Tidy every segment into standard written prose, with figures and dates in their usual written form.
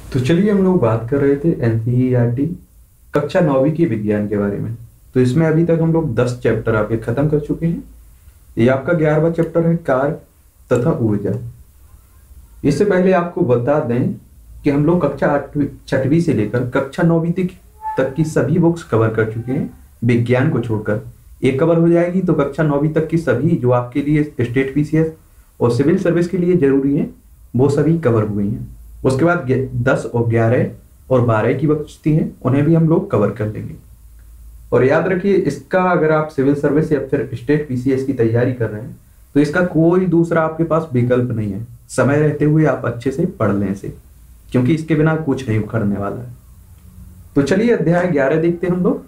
तो चलिए हम लोग बात कर रहे थे एनसीईआरटी कक्षा 9वीं के विज्ञान के बारे में। तो इसमें अभी तक हम लोग 10 चैप्टर आपके खत्म कर चुके हैं। ये आपका 11वां चैप्टर है कार तथा ऊर्जा। इससे पहले आपको बता दें कि हम लोग कक्षा 6वीं से लेकर कक्षा 9वीं तक की सभी बुक्स कवर कर चुके हैं, विज्ञान को छोड़कर। एक कवर हो जाएगी तो कक्षा 9वीं तक की सभी जो आपके लिए स्टेट पीसीएस और सिविल सर्विस के लिए जरूरी है वो सभी कवर हुई हैं। उसके बाद 10 और 11 और 12 की बचती हैं, उन्हें भी हम लोग कवर कर लेंगे। और याद रखिए, इसका अगर आप सिविल सर्विस या फिर स्टेट पीसीएस की तैयारी कर रहे हैं तो इसका कोई दूसरा आपके पास विकल्प नहीं है। समय रहते हुए आप अच्छे से पढ़ लें इसे, क्योंकि इसके बिना कुछ नहीं उखड़ने वाला है। तो चलिए अध्याय 11 देखते हैं हम लोग।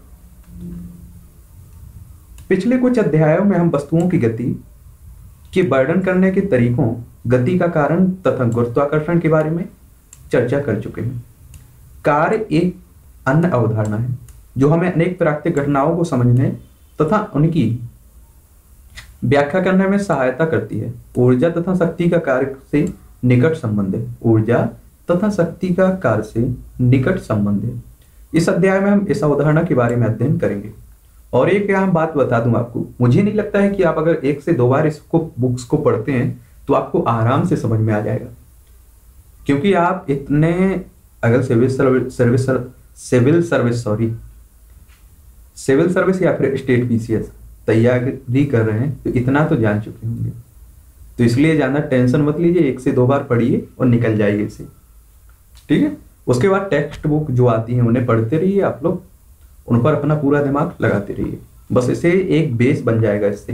पिछले कुछ अध्यायों में हम वस्तुओं की गति के वर्णन करने के तरीकों, गति का कारण तथा गुरुत्वाकर्षण के बारे में चर्चा कर चुके हैं। कार्य एक अन्य अवधारणा है जो हमें अनेक प्राकृतिक घटनाओं को समझने तथा उनकी व्याख्या करने में सहायता करती है। ऊर्जा तथा शक्ति का कार्य से निकट संबंध है। ऊर्जा तथा शक्ति का कार्य से निकट संबंध है। इस अध्याय में हम इस अवधारणा के बारे में अध्ययन करेंगे। और एक यहाँ बात बता दूं आपको, मुझे नहीं लगता है कि आप अगर 1 से 2 बार इसको बुक्स को पढ़ते हैं तो आपको आराम से समझ में आ जाएगा, क्योंकि आप इतने अगर सिविल सर्विस या फिर स्टेट पीसीएस तैयारी कर रहे हैं तो इतना तो जान चुके होंगे। तो इसलिए ज्यादा टेंशन मत लीजिए, 1 से 2 बार पढ़िए और निकल जाइए इसे, ठीक है। उसके बाद टेक्स्ट बुक जो आती है उन्हें पढ़ते रहिए, आप लोग उन पर अपना पूरा दिमाग लगाते रहिए। बस इसे एक बेस बन जाएगा। इससे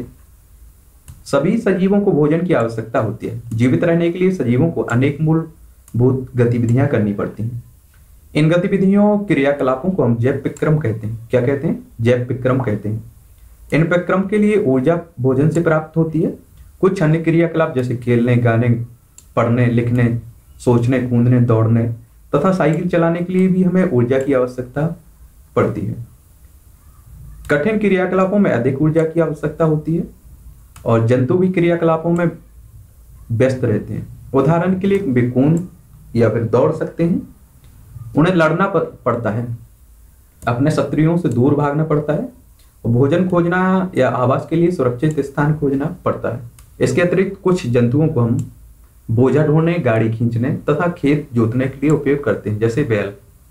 सभी सजीवों को भोजन की आवश्यकता होती है। जीवित रहने के लिए सजीवों को अनेक मूलभूत गतिविधियां करनी पड़ती हैं। इन गतिविधियों क्रियाकलापों को हम जैव विक्रम कहते हैं। क्या कहते हैं? जैव विक्रम कहते हैं। इन विक्रम के लिए ऊर्जा भोजन से प्राप्त होती है। कुछ अन्य क्रियाकलाप जैसे खेलने, गाने, पढ़ने, लिखने, सोचने, कूदने, दौड़ने तथा साइकिल चलाने के लिए भी हमें ऊर्जा की आवश्यकता पड़ती है। कठिन क्रियाकलापों में अधिक ऊर्जा की आवश्यकता होती है और जंतु भी क्रियाकलापों में व्यस्त रहते हैं। उदाहरण के लिए वे कूद या फिर दौड़ सकते हैं। उन्हें लड़ना पड़ता है, अपने शत्रुओं से दूर भागना पड़ता है, और भोजन खोजना या आवास के लिए सुरक्षित स्थान खोजना पड़ता है। इसके अतिरिक्त कुछ जंतुओं को हम बोझा ढोने, गाड़ी खींचने तथा खेत जोतने के लिए उपयोग करते हैं, जैसे बैल।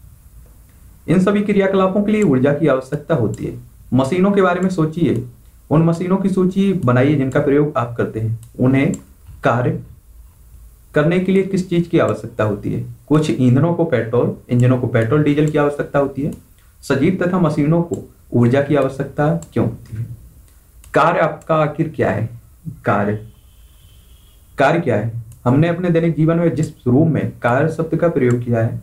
इन सभी क्रियाकलापों के लिए ऊर्जा की आवश्यकता होती है। मशीनों के बारे में सोचिए, उन मशीनों की सूची बनाइए जिनका प्रयोग आप करते हैं। उन्हें कार्य करने के लिए किस चीज की आवश्यकता होती है? कुछ इंजनों को पेट्रोल डीजल की आवश्यकता होती है। सजीव तथा मशीनों को ऊर्जा की आवश्यकता क्यों होती है? कार्य आपका आखिर क्या है? कार्य क्या है? हमने अपने दैनिक जीवन में जिस रूप में कार्य शब्द का प्रयोग किया है,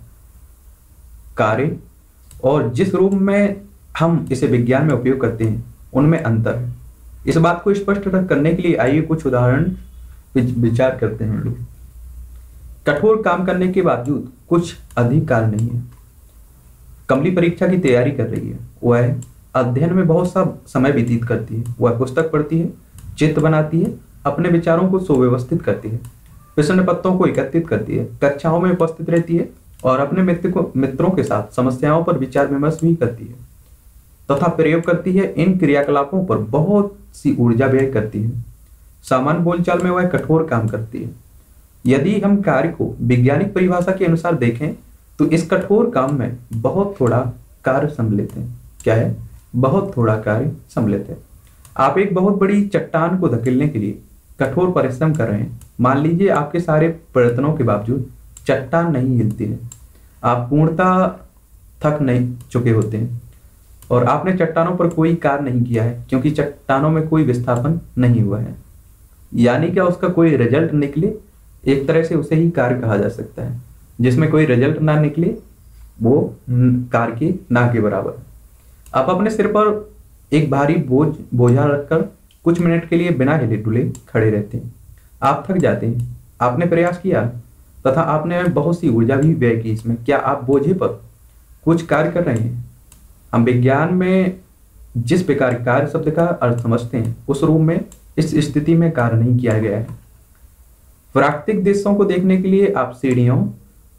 कार्य, और जिस रूप में हम इसे विज्ञान में उपयोग करते हैं, उनमें अंतर है। इस बात को स्पष्ट करने के लिए आइए कुछ उदाहरण विचार करते हैं। लोग कठोर काम करने के बावजूद कुछ अधिक कार्य नहीं है। कमली परीक्षा की तैयारी कर रही है, वह अध्ययन में बहुत सा समय व्यतीत करती है। वह पुस्तक पढ़ती है, चित्र बनाती है, अपने विचारों को सुव्यवस्थित करती है, प्रश्न पत्रों को एकत्रित करती है, कक्षाओं में उपस्थित रहती है और अपने मित्रों के साथ समस्याओं पर विचार विमर्श भी करती है तथा प्रयोग करती है। इन क्रियाकलापों पर बहुत सी ऊर्जा व्यय करती है। सामान्य बोलचाल में वह कठोर काम करती है। यदि हम कार्य को वैज्ञानिक परिभाषा के अनुसार देखें तो इस कठोर काम में बहुत थोड़ा कार्य सम्मिलित है। क्या है? बहुत थोड़ा कार्य सम्मिलित है। आप एक बहुत बड़ी चट्टान को धकेलने के लिए कठोर परिश्रम कर रहे हैं। मान लीजिए आपके सारे प्रयत्नों के बावजूद चट्टान नहीं हिलती है। आप पूर्णतः थक नहीं चुके होते हैं और आपने चट्टानों पर कोई कार्य नहीं किया है, क्योंकि चट्टानों में कोई विस्थापन नहीं हुआ है। यानी क्या उसका कोई रिजल्ट निकले, एक तरह से उसे ही कार्य कहा जा सकता है। जिसमें कोई रिजल्ट ना निकले वो कार्य के ना के बराबर। आप अपने सिर पर एक भारी बोझा रखकर कुछ मिनट के लिए बिना हिले डुले खड़े रहते हैं। आप थक जाते हैं। आपने प्रयास किया तथा आपने बहुत सी ऊर्जा भी व्यय की इसमें। क्या आप बोझे पर कुछ कार्य कर रहे हैं? हम विज्ञान में जिस प्रकार कार्य शब्द का अर्थ समझते हैं उस रूप में इस स्थिति में कार्य नहीं किया गया है। प्राकृतिक दृश्यों को देखने के लिए आप सीढ़ियों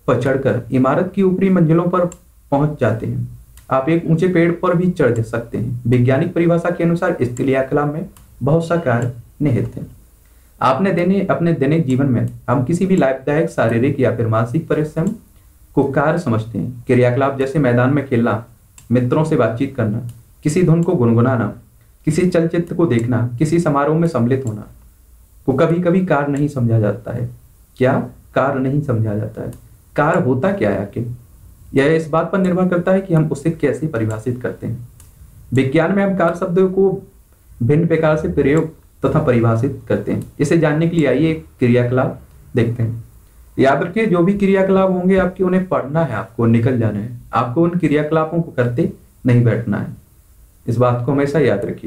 पर चढ़कर इमारत की ऊपरी मंजिलों पर पहुंच जाते हैं। आप एक ऊंचे पेड़ पर भी चढ़ सकते हैं। वैज्ञानिक परिभाषा के अनुसार इस क्रियाकलाप में बहुत सा कार्य निहित है। अपने दैनिक जीवन में हम किसी भी लाभदायक शारीरिक या फिर मानसिक परिश्रम को कार्य समझते हैं। क्रियाकलाप जैसे मैदान में खेलना, मित्रों से बातचीत करना, किसी धुन को गुनगुनाना, किसी चलचित्र को देखना, किसी समारोह में सम्मिलित होना को कभी कभी कार्य नहीं समझा जाता है। क्या कार्य नहीं समझा जाता है? कार्य होता क्या है आखिर? यह इस बात पर निर्भर करता है कि हम उसे कैसे परिभाषित करते हैं। विज्ञान में हम कार्य शब्द को भिन्न प्रकार से प्रयोग तथा परिभाषित करते हैं। इसे जानने के लिए आइए एक क्रियाकलाप देखते हैं। याद रखिए, जो भी क्रियाकलाप होंगे आपके, उन्हें पढ़ना है, आपको निकल जाना है। आपको उन क्रियाकलापों को करते नहीं बैठना है। इस बात को हमेशा याद रखिए।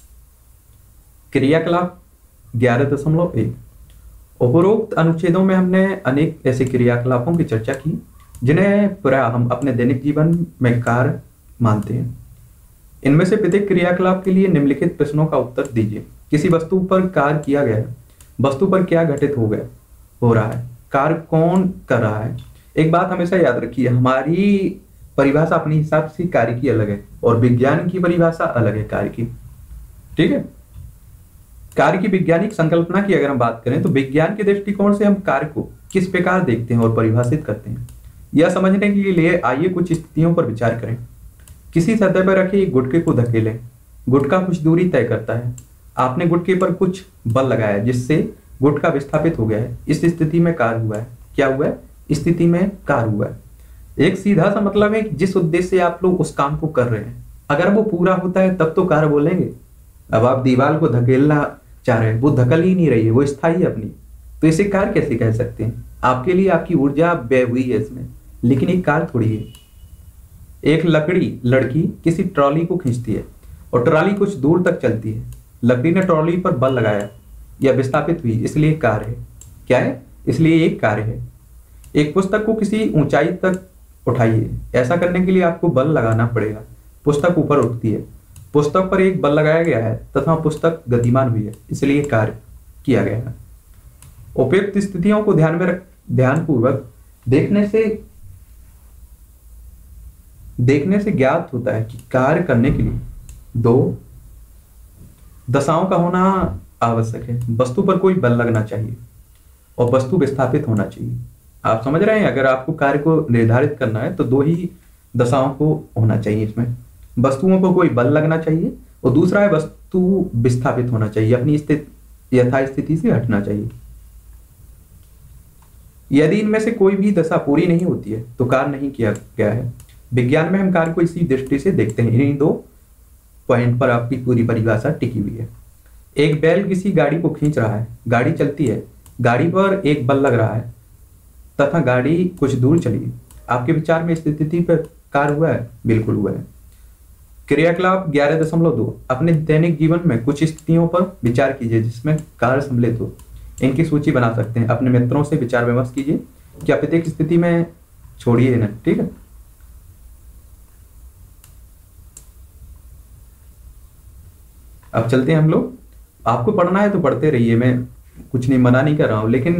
क्रियाकलाप 11.1। उपरोक्त अनुच्छेदों में हमने अनेक ऐसे क्रियाकलापों की चर्चा की जिन्हें प्राय हम अपने दैनिक जीवन में कार्य मानते हैं। इनमें से प्रत्येक क्रियाकलाप के लिए निम्नलिखित प्रश्नों का उत्तर दीजिए। किसी वस्तु पर कार्य किया गया है, वस्तु पर क्या घटित हो रहा है, कार्य कौन कर रहा है। एक बात हमेशा याद रखिए, हमारी परिभाषा अपने हिसाब से कार्य की अलग है और विज्ञान की परिभाषा अलग है कार्य की। ठीक है। कार्य की वैज्ञानिक संकल्पना की अगर हम बात करें तो विज्ञान के दृष्टिकोण से हम कार्य को किस प्रकार देखते हैं और परिभाषित करते हैं, यह समझने के लिए आइए कुछ स्थितियों पर विचार करें। किसी सतह पर रखे एक गुटके को धकेलें। गुटका कुछ दूरी तय करता है। आपने गुटके पर कुछ बल लगाया जिससे गुटका विस्थापित हो गया है। इस स्थिति में कार्य हुआ है। क्या हुआ है? स्थिति में कार्य हुआ है। एक सीधा सा मतलब है कि जिस उद्देश्य से आप लोग उस काम को कर रहे हैं, अगर वो पूरा होता है तब तो कार्य बोलेंगे। अब आप दीवार को धकेलना चाह रहे हैं, वो धकल ही नहीं रही है, वो स्थायी है अपनी, तो इसे कार्य कैसे कह सकते हैं? आपके लिए आपकी ऊर्जा व्यय हुई है इसमें, लेकिन एक कार्य थोड़ी है। एक लड़की किसी ट्रॉली को खींचती है और ट्रॉली कुछ दूर तक चलती है। लकड़ी ने ट्रॉली पर बल लगाया या विस्थापित हुई, इसलिए कार्य है। क्या है? इसलिए एक कार्य है। एक पुस्तक को किसी ऊंचाई तक उठाइए। ऐसा करने के लिए आपको बल लगाना पड़ेगा। पुस्तक ऊपर उठती है। पुस्तक पर एक बल लगाया गया है तथा पुस्तक गतिमान हुई है, इसलिए कार्य किया गया है। उपयुक्त स्थितियों को ध्यानपूर्वक देखने से ज्ञात होता है कि कार्य करने के लिए दो दशाओं का होना आवश्यक है। वस्तु पर कोई बल लगना चाहिए और वस्तु विस्थापित होना चाहिए। आप समझ रहे हैं? अगर आपको कार्य को निर्धारित करना है तो दो ही दशाओं को होना चाहिए इसमें। वस्तुओं को कोई बल लगना चाहिए और दूसरा है वस्तु विस्थापित होना चाहिए, अपनी यथास्थिति से हटना चाहिए। यदि इनमें से कोई भी दशा पूरी नहीं होती है तो कार्य नहीं किया गया है। विज्ञान में हम कार्य को इसी दृष्टि से देखते हैं। इन्हीं दो पॉइंट पर आपकी पूरी परिभाषा टिकी हुई है। एक बैल किसी गाड़ी को खींच रहा है, गाड़ी चलती है, गाड़ी पर एक बल लग रहा है तथा गाड़ी कुछ दूर चली। आपके विचार में स्थिति पर कार्य हुआ है? बिल्कुल हुआ है। क्रियाकलाप 11.2। अपने दैनिक जीवन में कुछ स्थितियों पर विचार कीजिए जिसमें कार्य सम्मिलित हो। इनकी सूची बना सकते हैं। अपने मित्रों से विचार विमर्श कीजिए। क्या प्रत्येक स्थिति में छोड़िए ना, ठीक है। अब चलते हैं हम लोग। आपको पढ़ना है तो पढ़ते रहिए, मैं कुछ नहीं मना नहीं कर रहा हूं, लेकिन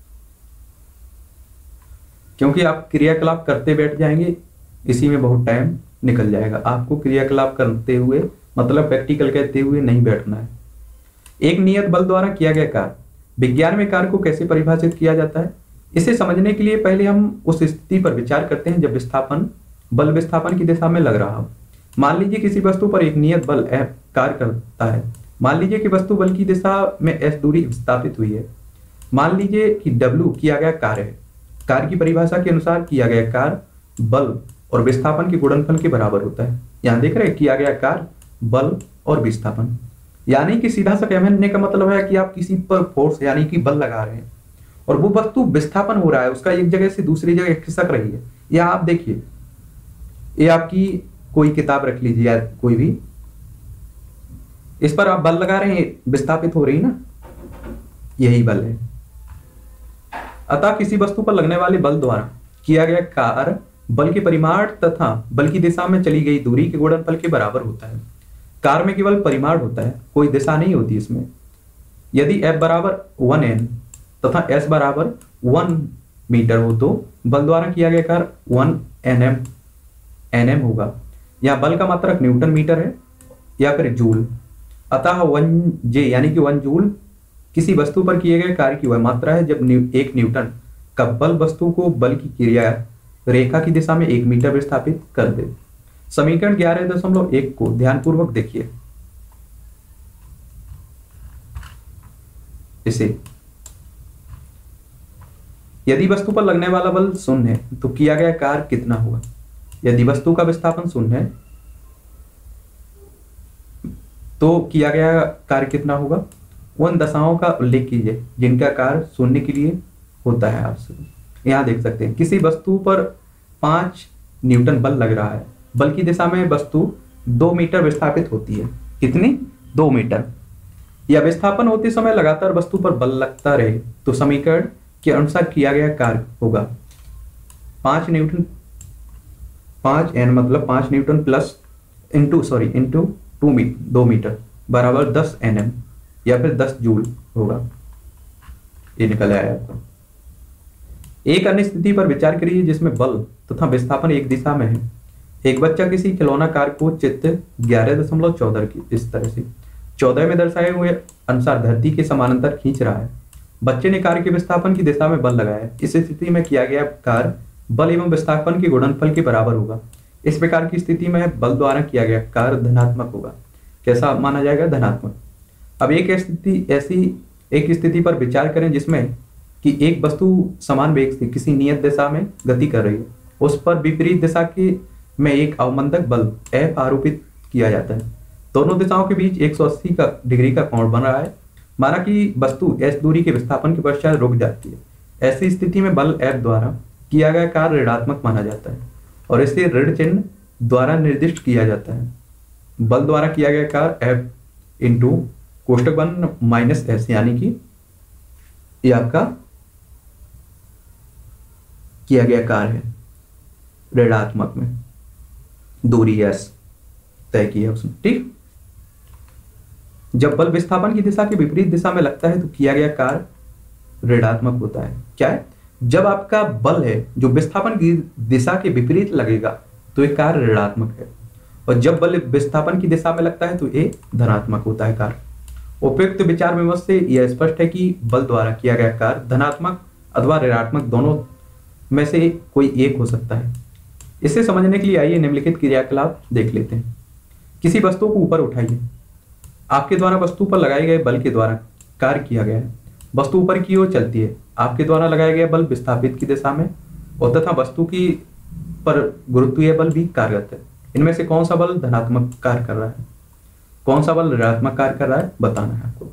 क्योंकि आप क्रियाकलाप करते बैठ जाएंगे इसी में बहुत टाइम निकल जाएगा। आपको क्रियाकलाप करते हुए मतलब प्रैक्टिकल कहते हुए नहीं बैठना है। एक नियत बल द्वारा किया गया कार्य। विज्ञान में कार्य को कैसे परिभाषित किया जाता है, इसे समझने के लिए पहले हम उस स्थिति पर विचार करते हैं जब बल विस्थापन की दिशा में लग रहा हो। मान लीजिए किसी वस्तु पर एक नियत बल F कार्य करता है। मान लीजिए कि वस्तु बल की दिशा में S दूरी विस्थापित हुई है। मान लीजिए कि W किया गया कार्य है। कार्य की परिभाषा के अनुसार किया गया कार्य बल और विस्थापन के गुणनफल के बराबर होता है। यहां देख रहे हैं, किया गया कार्य बल और विस्थापन, यानी कि सीधा सा कहने का मतलब है कि आप किसी पर फोर्स यानी कि बल लगा रहे हैं और वो वस्तु विस्थापन हो रहा है, उसका एक जगह से दूसरी जगह खिसक रही है। या आप देखिए, ये आपकी कोई किताब रख लीजिए या कोई भी, इस पर आप बल लगा रहे हैं, विस्थापित हो रही ना, यही बल है। अतः किसी वस्तु पर लगने वाले बल द्वारा किया गया कार्य बल के परिमाण तथा बल की दिशा में चली गई दूरी के गुणनफल के बराबर होता है। कार्य में केवल परिमाण होता है, कोई दिशा नहीं होती इसमें। यदि F बराबर 1n तथा S बराबर 1 मीटर हो तो बल द्वारा किया गया कार्य 1 nm होगा। यहाँ बल का मात्रक न्यूटन मीटर है या फिर जूल। अतः 1J यानी कि 1 जूल किसी वस्तु पर किए गए कार्य की वह मात्रा है जब 1 न्यूटन का बल वस्तु को बल की क्रिया रेखा की दिशा में 1 मीटर विस्थापित कर दे। समीकरण 11.1 को ध्यानपूर्वक देखिए। इसे यदि वस्तु पर लगने वाला बल 0 है तो किया गया कार्य कितना होगा। यदि वस्तु का विस्थापन 0 है तो किया गया कार्य कितना होगा। उन दशाओं का उल्लेख कीजिए जिनका कार्य 0 के लिए होता है। आप यहां देख सकते हैं किसी वस्तु पर 5 न्यूटन बल लग रहा है। बल की दिशा में वस्तु 2 मीटर विस्थापित होती है। कितनी? 2 मीटर। या विस्थापन होते समय लगातार वस्तु पर बल लगता रहे तो समीकरण के अनुसार किया गया कार्य होगा 5 न्यूटन, 5n मतलब 5 न्यूटन प्लस इंटू 2 मीटर बराबर 10 nm या फिर 10 जूल होगा। ये निकल आया आपका। एक अन्य स्थिति पर विचार करिए जिसमें बल तथा विस्थापन एक दिशा में है। एक बच्चा किसी खिलौना कार को चित्र 11.14 की इस तरह से 14 में दर्शाए हुए अनुसार धरती के समानांतर खींच रहा है। बच्चे ने कार के विस्थापन की दिशा में बल लगाया। इस स्थिति में किया गया कार्य बल एवं विस्थापन के गुणनफल के बराबर होगा। इस प्रकार की स्थिति में बल द्वारा किया गया कार्य धनात्मक होगा। कैसा माना जाएगा? धनात्मक। अब एक स्थिति पर विचार करें जिसमें कि एक वस्तु समान वेग से किसी नियत दिशा में गति कर रही है। उस पर विपरीत दिशा के में एक अवमंदक बल F आरोपित किया जाता है। दोनों दिशाओं के बीच 180 डिग्री का कोण बन रहा है। माना कि वस्तु S दूरी के विस्थापन के पश्चात रुक जाती है। ऐसी स्थिति में बल F द्वारा किया गया कार्य ऋणात्मक माना जाता है और इसे ऋण चिन्ह द्वारा निर्दिष्ट किया जाता है। बल द्वारा किया गया कार्य F इंटू कोष्टक बन माइनस S यानी कि ये आपका किया गया कार्य है ऋणात्मक में दूरी S तय की है उसने। ठीक। जब बल विस्थापन की दिशा के विपरीत दिशा में लगता है तो किया गया कार्य ऋणात्मक होता है। क्या है? जब आपका बल है जो विस्थापन की दिशा के विपरीत लगेगा तो ये कार्य ऋणात्मक है और जब बल विस्थापन की दिशा में लगता है तो ये धनात्मक होता है कार्य। उपयुक्त विचार विमर्श से यह स्पष्ट है कि बल द्वारा किया गया कार्य धनात्मक अथवा ऋणात्मक दोनों में से कोई एक हो सकता है। इसे समझने के लिए आइए निम्नलिखित क्रियाकलाप देख लेते हैं। किसी वस्तु को ऊपर उठाइए। आपके द्वारा वस्तु पर लगाए गए बल के द्वारा कार्य किया गया है। वस्तु ऊपर की ओर चलती है। आपके द्वारा लगाया गया बल विस्थापित की दिशा में और तथा वस्तु की पर गुरुत्वीय बल भी कार्यरत है। इनमें से कौन सा बल धनात्मक कार्य कर रहा है, कौन सा बल ऋणात्मक कार्य कर रहा है, बताना है आपको।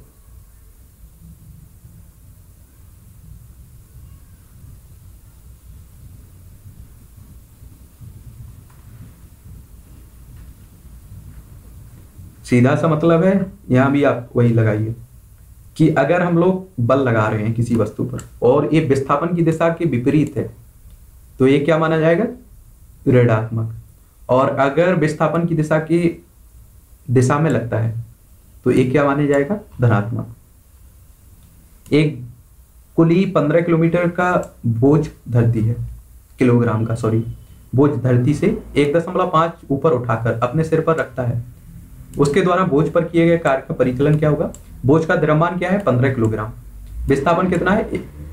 सीधा सा मतलब है, यहां भी आप वही लगाइए कि अगर हम लोग बल लगा रहे हैं किसी वस्तु पर और ये विस्थापन की दिशा के विपरीत है तो ये क्या माना जाएगा? ऋणात्मक। और अगर विस्थापन की दिशा की दिशा में लगता है तो ये क्या माना जाएगा? धनात्मक। एक कुली 15 किलोमीटर का बोझ धरती है, किलोग्राम का बोझ धरती से 1.5 ऊपर उठाकर अपने सिर पर रखता है। उसके द्वारा बोझ पर किए गए कार्य का परिकलन क्या होगा? बोझ का द्रव्यमान क्या है? 15 किलोग्राम। विस्थापन कितना है?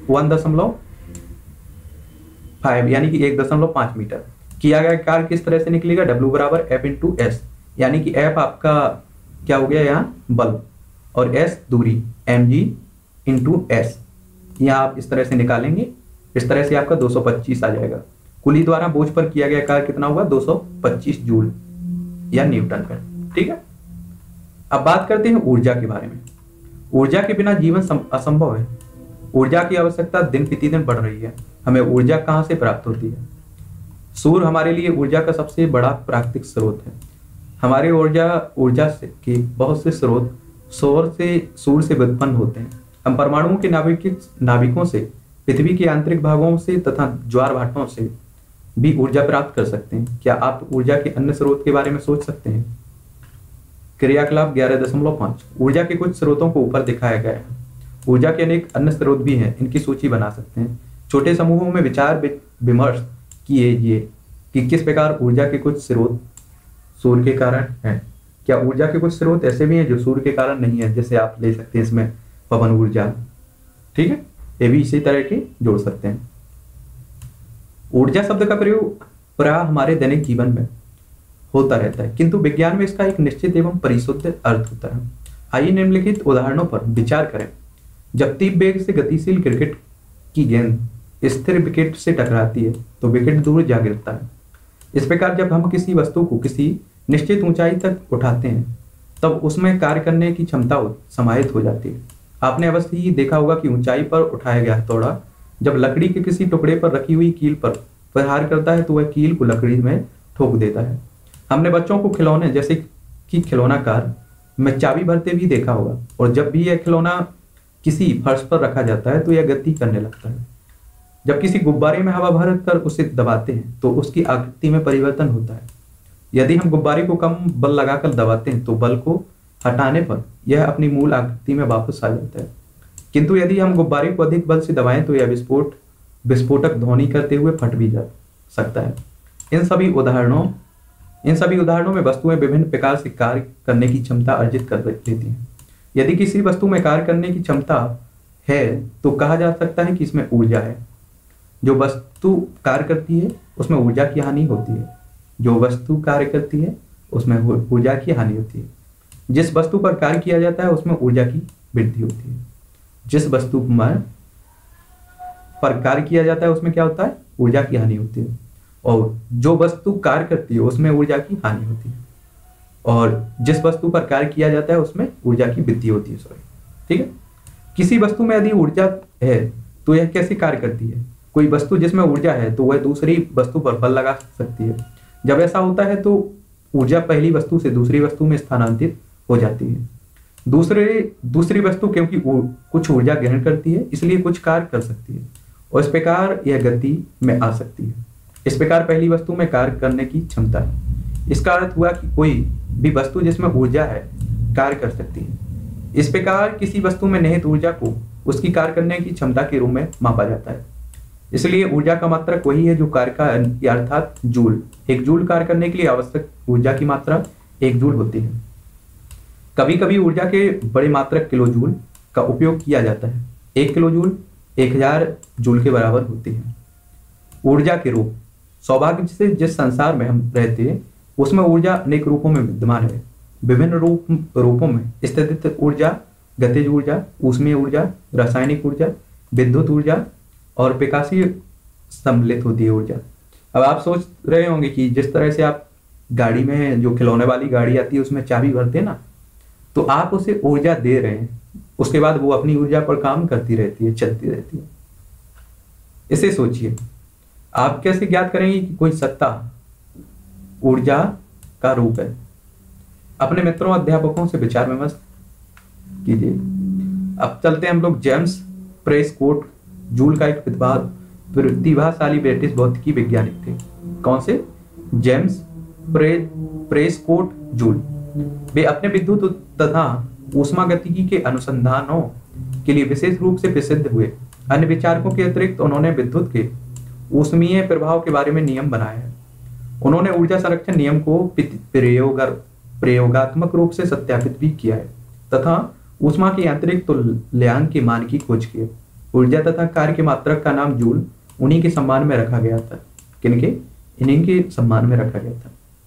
1.5 यानी कि 1.5 मीटर। किया गया कार्य किस तरह से निकलेगा? W बराबर F इंटू S यानी कि F आपका क्या हो गया यहाँ? बल और S दूरी mg इंटू S। यहाँ आप इस तरह से निकालेंगे, इस तरह से आपका 225 आ जाएगा। कुली द्वारा बोझ पर किया गया कार्य कितना होगा? 225 जूल या न्यूटन का। ठीक है। अब बात करते हैं ऊर्जा के बारे में। ऊर्जा के बिना जीवन असंभव है। ऊर्जा की आवश्यकता दिन प्रतिदिन बढ़ रही है। हमें ऊर्जा कहां से प्राप्त होती है? सूर्य हमारे लिए ऊर्जा का सबसे बड़ा प्राकृतिक स्रोत है। हमारे ऊर्जा से के बहुत से स्रोत सूर्य से उत्पन्न होते हैं। हम परमाणुओं के नाभिकों से, पृथ्वी के आंतरिक भागों से तथा ज्वार भाटों से भी ऊर्जा प्राप्त कर सकते हैं। क्या आप ऊर्जा के अन्य स्रोत के बारे में सोच सकते हैं? क्रियाकलाप 11.5। ऊर्जा के कुछ स्रोतों को ऊपर दिखाया गया है। ऊर्जा के अनेक अन्य स्रोत भी हैं, इनकी सूची बना सकते हैं। छोटे समूहों में विचार विमर्श कीजिए कि किस प्रकार ऊर्जा के कुछ स्रोत सूर्य के कारण हैं। क्या ऊर्जा के कुछ स्रोत ऐसे भी हैं जो सूर्य के कारण नहीं है? जैसे आप ले सकते हैं इसमें पवन ऊर्जा, ठीक है, ये भी इसी तरह के जोड़ सकते हैं। ऊर्जा शब्द का प्रयोग प्राय हमारे दैनिक जीवन में होता रहता है, किंतु विज्ञान में इसका एक निश्चित एवं परिशुद्ध अर्थ होता है। आइए निम्नलिखित उदाहरणों पर विचार करें। जब तीव्र वेग से गतिशील क्रिकेट की गेंद स्थिर विकेट से टकराती है तो विकेट दूर जा गिरता है। इस प्रकार जब हम किसी वस्तु को किसी निश्चित ऊंचाई तक उठाते हैं तब उसमें कार्य करने की क्षमता समाहित हो जाती है। आपने अवश्य ही देखा होगा कि ऊंचाई पर उठाया गया हथौड़ा जब लकड़ी के किसी टुकड़े पर रखी हुई कील पर प्रहार करता है तो वह कील को लकड़ी में ठोक देता है। हमने बच्चों को खिलौने जैसे कि खिलौना कार में चाबी भरते भी देखा होगा, और जब भी यह खिलौना किसी फर्श पर रखा जाता है तो यह गति करने लगता है। जब किसी गुब्बारे में हवा भर कर उसे दबाते हैं तो उसकी आकृति में परिवर्तन होता है। यदि हम गुब्बारे को कम बल लगाकर दबाते हैं तो बल को हटाने पर यह अपनी मूल आकृति में वापस आ जाता है, किंतु यदि हम गुब्बारे को अधिक बल से दबाएं तो यह विस्फोटक ध्वनि करते हुए फट भी जा सकता है। इन सभी उदाहरणों में वस्तुएं विभिन्न प्रकार से कार्य करने की क्षमता अर्जित कर लेती हैं। यदि किसी वस्तु में कार्य करने की क्षमता है तो कहा जा सकता है कि इसमें ऊर्जा है। जो वस्तु कार्य करती है उसमें ऊर्जा की हानि होती है। जो वस्तु कार्य करती है उसमें ऊर्जा की हानि होती है। जिस वस्तु पर कार्य किया जाता है उसमें ऊर्जा की वृद्धि होती है। जिस वस्तु पर कार्य किया जाता है उसमें क्या होता है? ऊर्जा की हानि होती है। और जो वस्तु कार्य करती है उसमें ऊर्जा की हानि होती है, और जिस वस्तु पर कार्य किया जाता है उसमें ऊर्जा की वृद्धि होती है। सॉरी, ठीक है। किसी वस्तु में यदि ऊर्जा है तो यह कैसे कार्य करती है? कोई वस्तु जिसमें ऊर्जा है तो वह दूसरी वस्तु पर बल लगा सकती है। जब ऐसा होता है तो ऊर्जा पहली वस्तु से दूसरी वस्तु में स्थानांतरित हो जाती है। दूसरी वस्तु क्योंकि कुछ ऊर्जा ग्रहण करती है इसलिए कुछ कार्य कर सकती है, और इस प्रकार यह गति में आ सकती है। इस प्रकार पहली वस्तु में कार्य करने की क्षमता है। इसका अर्थ हुआ कि कोई भी वस्तु जिसमें ऊर्जा है कार्य कर सकती है। इस प्रकार किसी वस्तु में निहित ऊर्जा को उसकी कार्य करने की क्षमता के रूप में मापा जाता है। इसलिए ऊर्जा का मात्रक वही है जो कार्य का, अर्थात जूल। एक जूल कार्य करने के लिए आवश्यक ऊर्जा की मात्रा 1 जूल होती है। कभी कभी ऊर्जा के बड़े मात्रक किलो जूल का उपयोग किया जाता है। 1 किलो जूल 1000 जूल के बराबर होती है। ऊर्जा के रूप, सौभाग्य से जिस संसार में हम रहते हैं उसमें ऊर्जा अनेक रूपों में विद्यमान है। विभिन्न रूपों में स्थित ऊर्जा, गतिज ऊर्जा, ऊष्मीय ऊर्जा, रासायनिक ऊर्जा, विद्युत ऊर्जा और प्रकाशीय सम्मिलित होती है ऊर्जा। अब आप सोच रहे होंगे कि जिस तरह से आप गाड़ी में, जो खिलौने वाली गाड़ी आती है उसमें चाबी भरते हैं ना, तो आप उसे ऊर्जा दे रहे हैं, उसके बाद वो अपनी ऊर्जा पर काम करती रहती है, चलती रहती है। इसे सोचिए, आप कैसे ज्ञात करेंगे कि कोई सत्ता ऊर्जा का रूप है? अपने मित्रों अध्यापकों से विचार विमर्श कीजिए। अब चलते हैं हम लोग। जेम्स प्रेस्कॉट जूल का एक प्रतिभाशाली ब्रिटिश भौतिकी वैज्ञानिक थे। कौन से? James Prescott joule. वे अपने विद्युत तथा ऊष्मागतिकी के अनुसंधानों के लिए विशेष रूप से प्रसिद्ध हुए। अन्य विचारकों के अतिरिक्त उन्होंने विद्युत के ऊष्मीय प्रभाव के बारे में नियम बनाए हैं। उन्होंने ऊर्जा संरक्षण नियम को प्रयोगात्मक रूप से सत्यापित भी किया है तथा ऊष्मा के यांत्रिक तुल्यांक के मान की खोज की है। ऊर्जा तथा कार्य के मात्रक का नाम जूल उन्हीं के सम्मान में रखा गया था। किनके? इन्हीं के सम्मान में रखा गया था।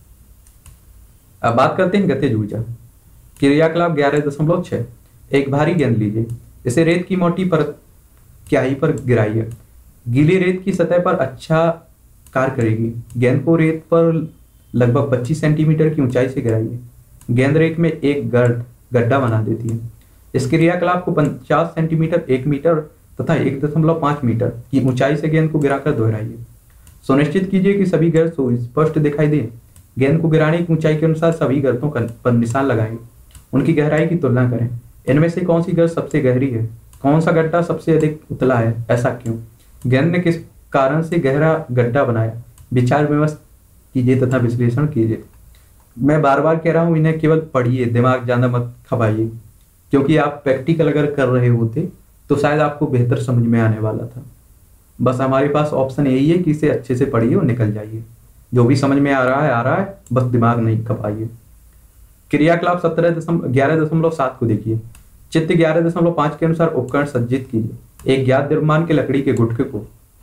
अब बात करते हैं गतिज ऊर्जा। क्रियाकलाप 11.6। एक भारी गेंद लीजिए, इसे रेत की मोटी परत स्याही पर गिराइए। गीली रेत की सतह पर अच्छा कार्य करेगी। गेंद को रेत पर लगभग 25 सेंटीमीटर की ऊंचाई से गिराइए। गेंद रेत में एक गड्ढा बना देती है। इस क्रियाकलाप को 50 सेंटीमीटर, 1 मीटर तथा 1.5 मीटर की ऊंचाई से गेंद को गिराकर दोहराइए। सुनिश्चित कीजिए कि सभी गर्त स्पष्ट दिखाई दें। गेंद को गिराने की ऊंचाई के अनुसार सभी गर्तों पर निशान लगाएं। उनकी गहराई की तुलना करें। इनमें से कौन सी गर्त सबसे गहरी है? कौन सा गड्ढा सबसे अधिक उतला है? ऐसा क्यों? गेंद ने किस कारण से गहरा गड्ढा बनाया? विचार विमर्श कीजिए तथा विश्लेषण कीजिए। मैं बार बार कह रहा हूं, इन्हें केवल पढ़िए, दिमाग ज्यादा मत खपाइए, क्योंकि आप प्रैक्टिकल अगर कर रहे होते तो शायद आपको बेहतर समझ में आने वाला था। बस हमारे पास ऑप्शन यही है कि इसे अच्छे से पढ़िए और निकल जाइए। जो भी समझ में आ रहा है, बस दिमाग नहीं खपाइए। क्रियाकलाप 11.7 को देखिए। चित्र 11.5 के अनुसार उपकरण सज्जित कीजिए। एक ज्ञात द्रव्यमान के लकड़ी के गुटके को,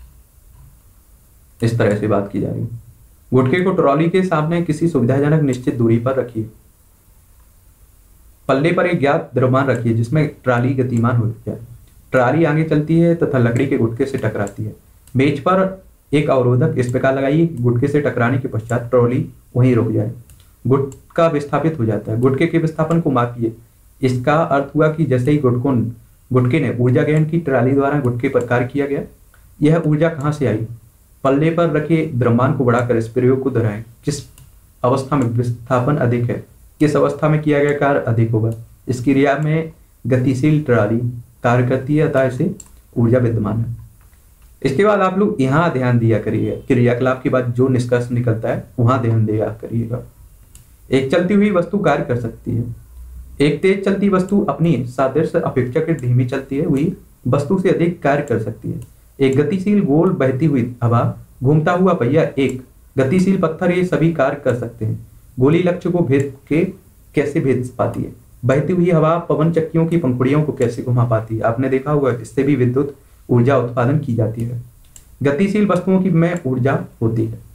इस तरह से बात की जा रही है, गुटके को ट्रॉली के सामने किसी सुविधाजनक निश्चित दूरी पर रखिए। पल्ले पर एक ज्ञात द्रव्यमान रखिए जिसमें ट्रॉली गतिमान हो जाए। ट्रॉली आगे चलती है तथा लकड़ी के गुटके से टकराती है। मेज पर एक अवरोधक इस प्रकार लगाइए कि गुटके से टकराने के पश्चात ट्रॉली वहीं रुक जाए। गुटका विस्थापित हो जाता है। गुटके के विस्थापन को मापिए। इसका अर्थ हुआ कि जैसे ही गुटके ने ऊर्जा ग्रहण की, ट्रॉली द्वारा गुटके पर कार्य किया गया। यह ऊर्जा कहाँ से आई? पल्ले पर रखे द्रव्यमान को बढ़ाकर इस प्रयोग को दोहराएं। किस अवस्था में विस्थापन अधिक है, किस अवस्था में किया गया कार्य अधिक होगा। इस क्रिया में गतिशील ट्रॉली कार्य करती है अतः इसे ऊर्जा विद्यमान है। इसके बाद आप लोग यहाँ ध्यान दिया करिएगा। क्रियाकलाप के बाद जो निष्कर्ष निकलता है वहां ध्यान दिया करिएगा। एक चलती हुई वस्तु कार्य कर सकती है। एक तेज चलती वस्तु अपनी सादृश्य अपेक्षाकृत धीमी चलती है हुई वस्तु से अधिक कार्य कर सकती है। एक गतिशील गोल बहती हुई हवा, घूमता हुआ पहिया, एक गतिशील पत्थर, ये सभी कार्य कर सकते हैं। गोली लक्ष्य को कैसे भेद पाती है? बहती हुई हवा पवन चक्कियों की पंखुड़ियों को कैसे घुमा पाती है? आपने देखा होगा, इससे भी विद्युत ऊर्जा उत्पादन की जाती है। गतिशील वस्तुओं की में ऊर्जा होती है।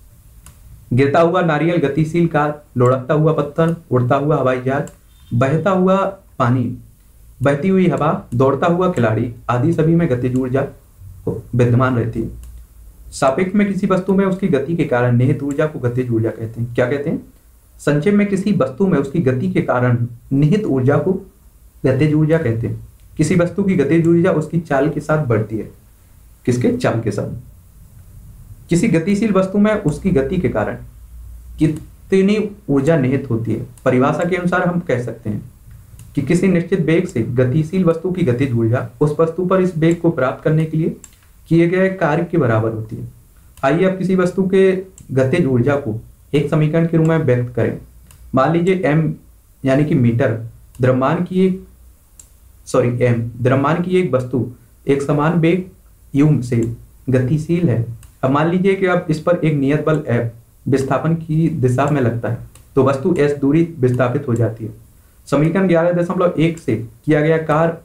गिरता हुआ नारियल गतिशील कार, लुढ़कता हुआ पत्थर, उड़ता हुआ हवाई जहाज, बहता हुआ पानी, बहती हुई हवा, दौड़ता हुआ खिलाड़ी आदि सभी में गतिज ऊर्जा विद्यमान रहती है। सापेक्ष में किसी वस्तु में उसकी गति के कारण निहित ऊर्जा को गतिज ऊर्जा कहते हैं। क्या कहते हैं? संक्षेप में किसी वस्तु में उसकी गति के कारण निहित ऊर्जा को गतिज ऊर्जा कहते हैं। किसी वस्तु की गतिज ऊर्जा उसकी चाल के साथ बढ़ती है। किसके? चाल के साथ। किसी गतिशील वस्तु में उसकी गति के कारण कितनी ऊर्जा निहित होती है? परिभाषा के अनुसार हम कह सकते हैं कि किसी निश्चित वेग से गतिशील वस्तु की गतिज ऊर्जा उस वस्तु पर इस वेग को प्राप्त करने के लिए किए गए कार्य के बराबर होती है। आइए अब किसी वस्तु के गतिज ऊर्जा को एक समीकरण के रूप में व्यक्त करें। मान लीजिए m यानी कि मीटर द्रव्यमान की एक वस्तु एक समान वेग u से गतिशील है। अब मान लीजिए कि अब इस पर एक नियत बल F विस्थापन की दिशा में लगता है तो वस्तु s दूरी विस्थापित हो जाती है। समीकरण 11.1 से किया गया कार्य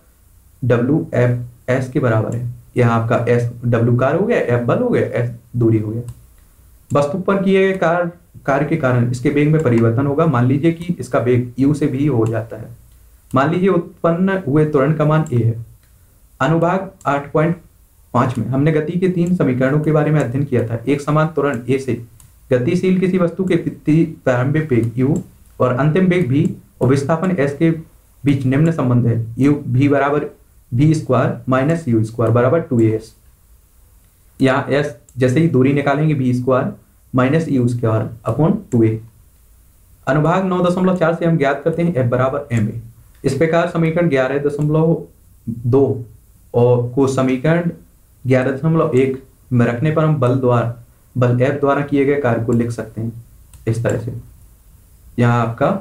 WF के बराबर है। यहाँ आपका S W कार्य हो गया, F बल हो गया, S दूरी हो गया। वस्तु पर किए गए कार्य के कारण इसके वेग में परिवर्तन होगा। मान लीजिए कि इसका वेग u से भी हो जाता है। मान लीजिए उत्पन्न हुए त्वरण का मान a है। अनुभाग 8.5 में हमने गति के 3 समीकरणों के बारे में अध्ययन किया था। एक समान त्वरण a से गतिशील किसी वस्तु के प्रारंभिक वेग u और अंतिम वेग v और विस्थापन s के बीच निम्न संबंध है। u v बराबर v square minus u square बराबर 2as। यहाँ s जैसे ही दूरी निकालेंगे v square minus u square upon 2a। अनुभाग 9.4 से हम ज्ञात करते हैं f बराबर ma। इस प्रकार समीकरण 11.2 और को समीकरण 11.1 में रखने पर हम बल F द्वारा किए गए कार्य को लिख सकते हैं इस तरह से। यहाँ आपका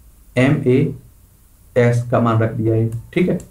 MAS का मान रख दिया है, ठीक है।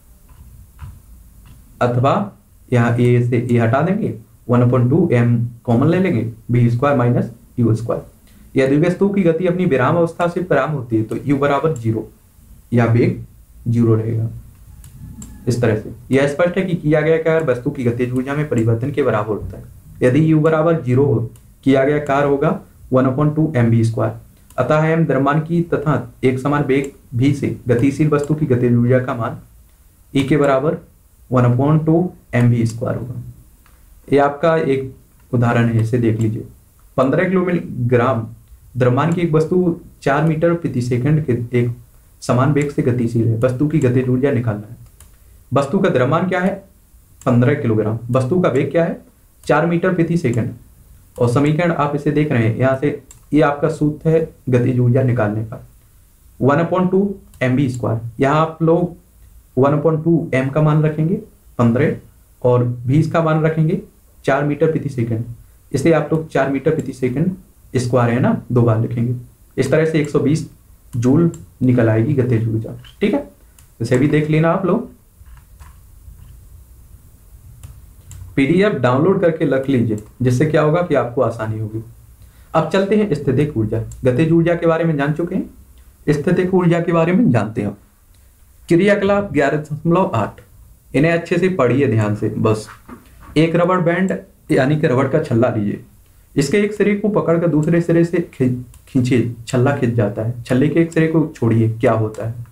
अथवा यहाँ A से A हटा देंगे, 1/2 m कॉमन ले लेंगे, b square minus u square. यदि वस्तु की गति अपनी विराम अवस्था से प्रारंभ होती है तो u बराबर 0 या वेग 0 रहेगा। इस तरह से यह स्पष्ट है कि किया गया कार्य वस्तु की गतिज ऊर्जा में परिवर्तन के बराबर होता है। यदि u बराबर 0 हो, किया गया कार्य होगा 1/2 mv स्क्वायर। अतः m द्रव्यमान की तथा एक समान वेग v से गतिशील वस्तु की गतिज ऊर्जा का मान E के बराबर 1/2 mv स्क्वायर होगा। ये आपका एक उदाहरण है, इसे देख लीजिए। 15 किलोग्राम द्रव्यमान की एक वस्तु 4 मीटर प्रति सेकंड के एक समान वेग से गतिशील है। वस्तु की गतिज ऊर्जा निकालना है। वस्तु का द्रव्यमान क्या है? 15 किलोग्राम। वस्तु का वेग क्या है? 4 मीटर प्रति सेकंड। और समीकरण आप इसे देख रहे हैं, यहाँ से ये आपका सूत्र है गतिज ऊर्जा निकालने का, 1/2 mv स्क्वायर। यहाँ आप लोग 1/2 m का मान रखेंगे 15 और v का मान रखेंगे 4 मीटर प्रति सेकंड। इसलिए आप लोग 4 मीटर प्रति सेकंड स्क्वायर है ना, 2 बार लिखेंगे। इस तरह से 120 जूल निकल आएगी गतिज ऊर्जा, ठीक है। इसे भी देख लेना आप लोग। PDF डाउनलोड करके रख लीजिए, जिससे क्या होगा कि आपको आसानी होगी। अब चलते हैं स्थितिक ऊर्जा। गतिज ऊर्जा के बारे में जान चुके हैं, स्थितिक ऊर्जा के बारे में जानते हैं। क्रियाकलाप 11.8, इन्हें अच्छे से पढ़िए ध्यान से। बस एक रबड़ बैंड यानी कि रबड़ का छल्ला लीजिए, इसके एक सिरे को पकड़कर दूसरे सिरे से खींचिए, छल्ला खिंच जाता है। छल्ले के एक सिरे को छोड़िए, क्या होता है?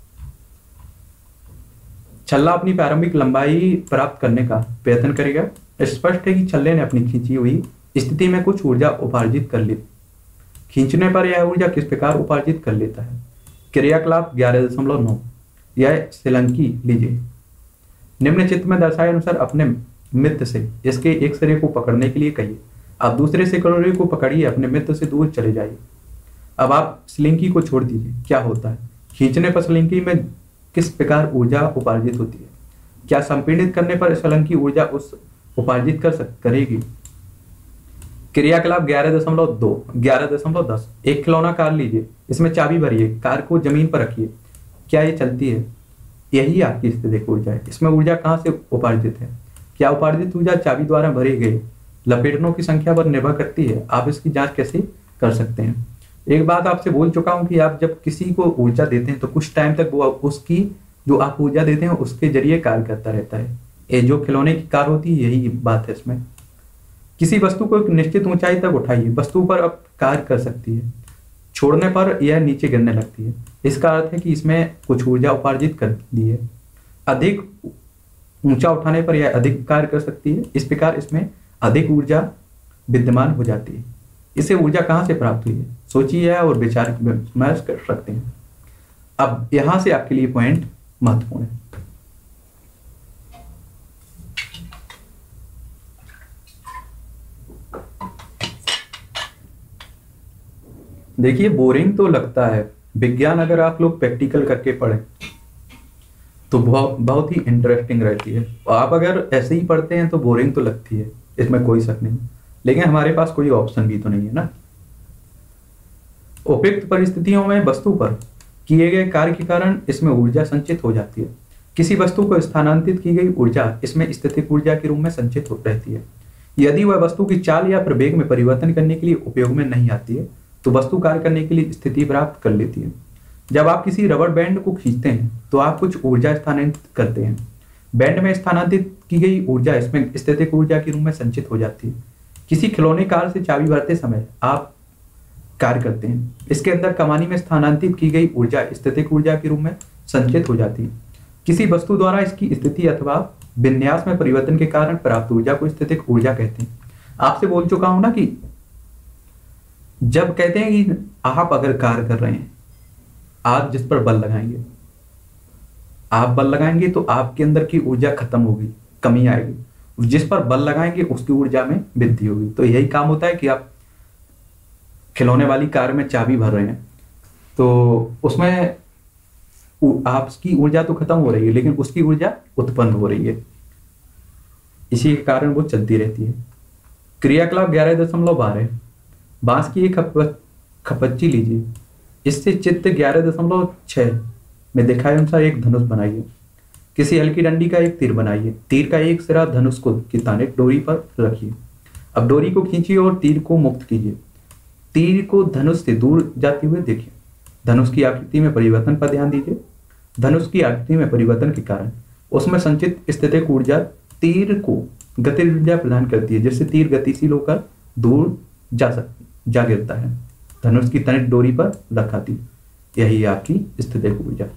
छल्ला अपनी प्रारंभिक लंबाई प्राप्त करने का प्रयत्न करेगा। स्पष्ट है कि छल्ले ने अपनी खींची हुई स्थिति में कुछ ऊर्जा उपार्जित कर ली। खींचने पर यह ऊर्जा किस प्रकार उपार्जित कर लेता है? क्रियाकलाप 11.9, यह सिलंकी लीजिए। निम्न चित्र में दर्शाए अनुसार अपने मित्र से इसके एक सिरे को पकड़ने के लिए कहिए। आप दूसरे सिरे को पकड़िए, अपने मित्र से दूर चले जाइए। अब आप स्लिंकी को छोड़ दीजिए, क्या होता है? खींचने पर स्लिंकी में किस प्रकार ऊर्जा उपार्जित होती है? क्या संपीड़ित करने पर स्लिंकी ऊर्जा उस उपार्जित करेगी? क्रियाकलाप 11.10, एक खिलौना कार लीजिए, इसमें चाबी भरिए, कार को जमीन पर रखिए, क्या ये चलती है? यही आपकी स्थितिक ऊर्जा है। इसमें ऊर्जा कहाँ से उपार्जित है? क्या उपार्जित ऊर्जा चाबी द्वारा भरी गई लपेटों की संख्या पर निर्भर करती है? आप इसकी जांच कैसे कर सकते हैं? एक बात आपसे बोल चुका हूं कि आप जब किसी को ऊर्जा देते हैं तो कुछ टाइम तक वो उसकी जो आप ऊर्जा देते हैं उसके जरिए कार्य करता रहता है। ये जो खिलौने की कार होती है, यही बात है इसमें। किसी वस्तु को एक निश्चित ऊंचाई तक उठाइए, वस्तु पर अब कार्य कर सकती है, छोड़ने पर यह नीचे गिरने लगती है। इसका अर्थ है कि इसमें कुछ ऊर्जा उपार्जित कर दी है। अधिक ऊंचा उठाने पर यह अधिक कार्य कर सकती है। इस प्रकार इसमें अधिक ऊर्जा विद्यमान हो जाती है। इसे ऊर्जा कहाँ से प्राप्त हुई है? सोचिए और विचार विमर्श कर सकते हैं। अब यहां से आपके लिए पॉइंट महत्वपूर्ण है। देखिए, बोरिंग तो लगता है, विज्ञान अगर आप लोग प्रैक्टिकल करके पढ़ें तो बहुत ही इंटरेस्टिंग रहती है। आप अगर ऐसे ही पढ़ते हैं तो बोरिंग तो लगती है, इसमें कोई शक नहीं, लेकिन हमारे पास कोई ऑप्शन भी तो नहीं है ना। उपयुक्त परिस्थितियों में वस्तु पर किए गए कार्य के कारण इसमें ऊर्जा संचित हो जाती है। किसी वस्तु को स्थानांतरित की गई ऊर्जा इसमें स्थितिक ऊर्जा के रूप में संचित हो रहती है। यदि वह वस्तु की चाल या प्रवेग में परिवर्तन करने के लिए उपयोग में नहीं आती है तो वस्तु कार्य करने के लिए स्थिति प्राप्त कर लेती है। जब आप किसी रबड़ बैंड को खींचते हैं तो आप कुछ ऊर्जा स्थानांतरित करते हैं। बैंड में स्थानांतरित की गई ऊर्जा इसमें स्थितिक ऊर्जा के रूप में संचित हो जाती है। किसी खिलौने कार से चाबी भरते समय आप कार्य करते हैं। इसके अंदर कमानी में स्थानांतरित की गई ऊर्जा स्थितिक ऊर्जा के रूप में संचित हो जाती है। किसी वस्तु द्वारा इसकी स्थिति अथवा विन्यास में परिवर्तन के कारण प्राप्त ऊर्जा को स्थितिक ऊर्जा कहते हैं। आपसे बोल चुका हूं ना कि जब कहते हैं कि आप अगर कार्य कर रहे हैं, आप जिस पर बल लगाएंगे, आप बल लगाएंगे तो आपके अंदर की ऊर्जा खत्म होगी, कमी आएगी। जिस पर बल लगाएंगे उसकी ऊर्जा में वृद्धि होगी। तो यही काम होता है कि आप खिलौने वाली कार में चाबी भर रहे हैं तो उसमें आपकी ऊर्जा तो खत्म हो रही है लेकिन उसकी ऊर्जा उत्पन्न हो रही है, इसी के कारण वो चलती रहती है। क्रियाकलाप 11.12, बांस की एक खपच्ची लीजिए, इससे चित्र 11.6 में दिखाए अनुसार एक धनुष बनाइए। किसी हल्की डंडी का एक तीर बनाइए। तीर का एक सिरा धनुष को की ताने डोरी पर रखिए। अब डोरी को खींचिए और तीर को मुक्त कीजिए। तीर को धनुष से दूर जाते हुए देखिए। धनुष की आकृति में परिवर्तन पर ध्यान दीजिए। धनुष की आकृति में परिवर्तन के कारण उसमें संचित स्थितिक ऊर्जा तीर को गतिज ऊर्जा प्रदान करती है, जिससे तीर गतिशील होकर दूर जा गिरता है। धनुष की तनिक डोरी पर रखाती, यही आपकी स्थितिक ऊर्जा।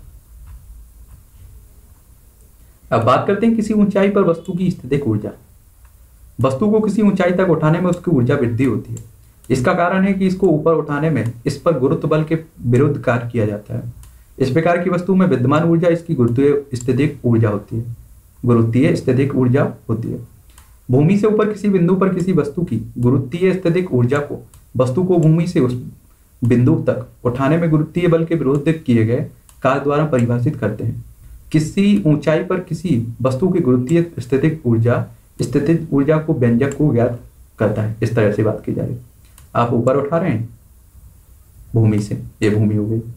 अब बात करते हैं किसी ऊंचाई पर वस्तु की स्थितिक ऊर्जा। वस्तु को किसी ऊंचाई तक उठाने में उसकी ऊर्जा वृद्धि होती है। इसका कारण है कि इसको ऊपर उठाने में इस पर गुरुत्व बल के विरुद्ध कार्य किया जाता है। इस प्रकार की वस्तु में विद्यमान ऊर्जा इसकी गुरुत्वीय स्थितिक ऊर्जा होती है। गुरुत्वीय स्थितिक ऊर्जा होती है। भूमि से ऊपर किसी बिंदु पर किसी वस्तु की गुरुत्वीय स्थितिक ऊर्जा को वस्तु को भूमि से उस बिंदु तक उठाने में गुरुत्वीय बल के विरुद्ध किए गए कार्य द्वारा परिभाषित करते हैं। किसी ऊंचाई पर किसी वस्तु की गुरुत्वीय स्थितिक ऊर्जा को व्यंजक को ज्ञात करता है। इस तरह से बात की जा रही है। आप ऊपर उठा रहे हैं भूमि से, ये भूमि हो गई।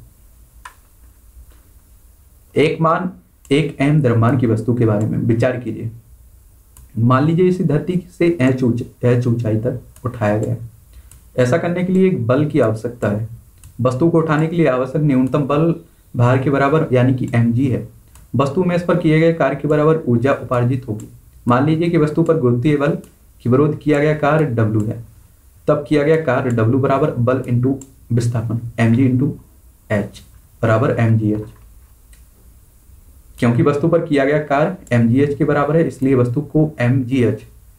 एक अहम द्रव्यमान की वस्तु के बारे में विचार कीजिए। मान लीजिए इसे धरती से एच ऊंचाई तक उठाया गया है। ऐसा करने के लिए एक बल की आवश्यकता है। वस्तु को उठाने के लिए आवश्यक न्यूनतम बल भार के बराबर यानी कि mg है। वस्तु में इस पर किए गए कार्य के बराबर ऊर्जा उपार्जित होगी। मान लीजिए कि वस्तु पर गुरुत्वीय बल के विरोध किया गया कार्य W है। तब किया गया कार्य W बराबर बल इंटू विस्थापन mg इंटू h बराबर mgh। क्योंकि वस्तु पर किया गया कार्य mgh के बराबर है, इसलिए वस्तु को mgh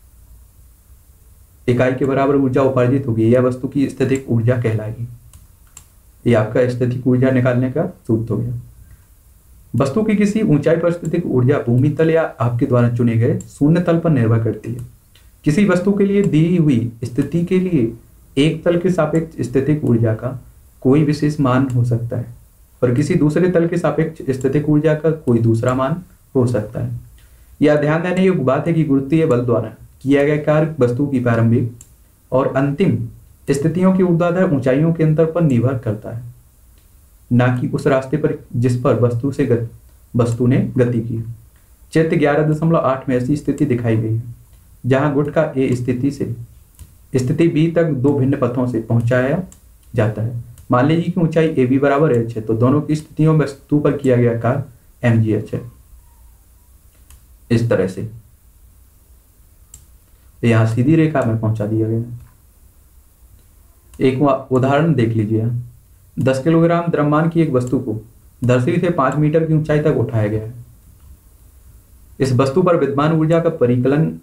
इकाई के बराबर ऊर्जा उपार्जित होगी। यह वस्तु की स्थितिक ऊर्जा कहलाएगी। ये आपका स्थितिक ऊर्जा निकालने का सूत्र हो गया। वस्तु की किसी ऊंचाई पर स्थितिक ऊर्जा भूमि तल या आपके द्वारा चुने गए शून्य तल पर निर्भर करती है। किसी वस्तु के लिए दी हुई स्थिति के लिए एक तल के सापेक्ष स्थितिक ऊर्जा का कोई विशेष मान हो सकता है और किसी दूसरे तल के सापेक्ष स्थितिक ऊर्जा का कोई दूसरा मान हो सकता है। यह ध्यान देने योग्य बात है कि गुरुत्वीय बल द्वारा किया गया कार्य वस्तु की प्रारंभिक और अंतिम स्थितियों की ऊर्ध्वाधर ऊंचाइयों के अंतर पर निर्भर करता है, ना कि उस रास्ते पर जिस पर वस्तु ने गति की। चित्र 11.8 में ऐसी स्थिति दिखाई गई है जहां गुट का ए स्थिति से स्थिति बी तक दो भिन्न पथों से पहुंचाया जाता है। मान लीजिए कि ऊंचाई ए बी बराबर h है, तो दोनों की स्थितियों में वस्तु पर किया गया कार्य mgh है। इस तरह से यहां सीधी रेखा में पहुंचा दिया गया है। एक उदाहरण देख लीजिए। 10 किलोग्राम द्रव्यमान की एक वस्तु को धरती से 5 मीटर की ऊंचाई तक उठाया गया है। इस वस्तु पर विद्यमान ऊर्जा का परिकलन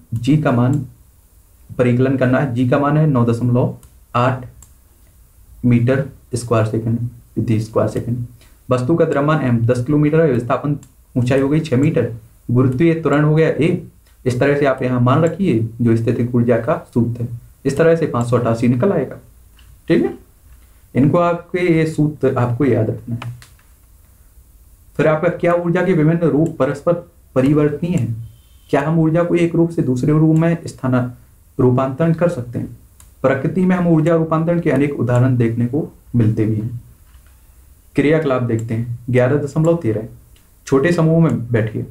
करना है। जी का मान है 9.8 मीटर स्क्वायर सेकंड प्रति स्क्वायर सेकंड। वस्तु का द्रव्यमान m 10 किलोमीटर है। विस्थापन ऊंचाई हो गई 6 मीटर। गुरुत्वीय त्वरण हो गया a। इस तरह से आप यहाँ मान रखिए जो स्थितिक ऊर्जा का सूत्र है। इस तरह से 588 निकल आएगा। ठीक है, इनको आपके ये सूत्र आपको याद रखना है। फिर आपका क्या ऊर्जा के विभिन्न रूप परस्पर परिवर्तनीय है? क्या हम ऊर्जा को एक रूप से दूसरे रूप में रूपांतरण कर सकते हैं? प्रकृति में हम ऊर्जा रूपांतरण के अनेक उदाहरण देखने को मिलते भी हैं। क्रियाकलाप देखते हैं। 11.13 छोटे समूह में बैठिए।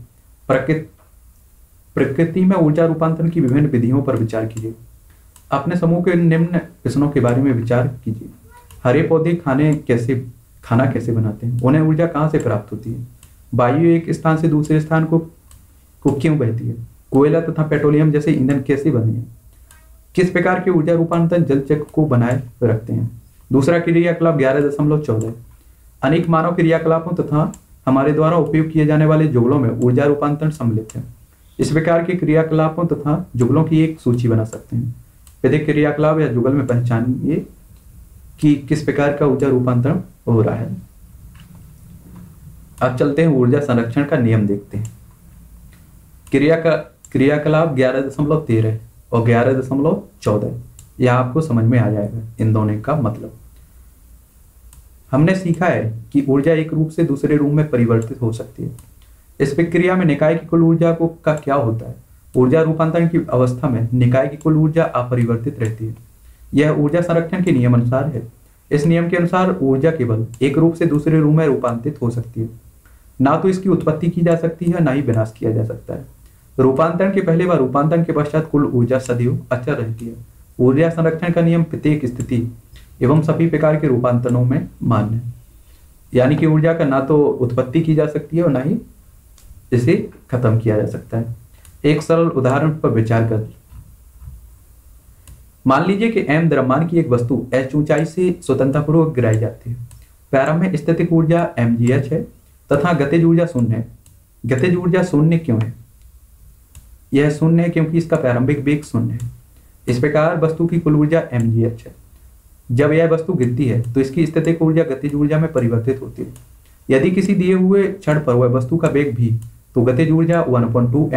प्रकृति में ऊर्जा रूपांतरण की विभिन्न विधियों पर विचार कीजिए। अपने समूह के निम्न प्रश्नों के बारे में विचार कीजिए। हरे पौधे खाना कैसे बनाते हैं? उन्हें ऊर्जा कहाँ से प्राप्त होती है? वायु एक स्थान से दूसरे स्थान को क्यों बहती है? कोयला तथा पेट्रोलियम जैसे ईंधन कैसे बने हैं? किस प्रकार के ऊर्जा रूपांतरण जल चक्र को बनाए रखते हैं? दूसरा क्रियाकलाप 11.14 अनेक मानव क्रियाकलापों तथा हमारे द्वारा उपयोग किए जाने वाले जुगलों में ऊर्जा रूपांतरण सम्मिलित है। इस प्रकार के क्रियाकलापों तथा जुगलों की एक सूची बना सकते हैं। विधिक क्रियाकलाप या जुगल में पहचानिए कि किस प्रकार का ऊर्जा रूपांतरण हो रहा है। अब चलते हैं ऊर्जा संरक्षण का नियम देखते हैं। क्रियाकलाप 11.13 और 11.14 यह आपको समझ में आ जाएगा इन दोनों का मतलब। हमने सीखा है कि ऊर्जा एक रूप से दूसरे रूप में परिवर्तित हो सकती है। इस प्रक्रिया में निकाय की कुल ऊर्जा का क्या होता है? ऊर्जा रूपांतरण की अवस्था में निकाय की कुल ऊर्जा अपरिवर्तित रहती है। यह ऊर्जा संरक्षण के नियम अनुसार है। इस नियम के अनुसार ऊर्जा केवल एक रूप से दूसरे रूप में रूपांतरित हो सकती है। ना तो इसकी उत्पत्ति की जा सकती है, ना ही विनाश किया जा सकता है। रूपांतरण के पहले व रूपांतरण के पश्चात कुल ऊर्जा सदैव अचल रहती है। ऊर्जा संरक्षण का नियम प्रत्येक स्थिति एवं सभी प्रकार के रूपांतरणों में मान्य है। यानी कि ऊर्जा का ना तो उत्पत्ति की जा सकती है और ना ही इसे खत्म किया जा सकता है। एक सरल उदाहरण पर विचार कर मान लीजिए कि m द्रव्यमान की एक वस्तु h ऊंचाई से स्वतंत्रतापूर्वक गिराई जाती है। प्रारंभ में स्थितिक ऊर्जा mgh है तथा गतिज ऊर्जा शून्य है। गतिज ऊर्जा शून्य क्यों है? यह शून्य है क्योंकि इसका प्रारंभिक वेग शून्य है। इस प्रकार वस्तु की कुल ऊर्जा mgh है। जब यह वस्तु गिरती है तो इसकी स्थितिक ऊर्जा गतिज ऊर्जा में परिवर्तित होती है। यदि किसी दिए हुए क्षण पर वह वस्तु का वेग भी, तो गतिज ऊर्जा 1/2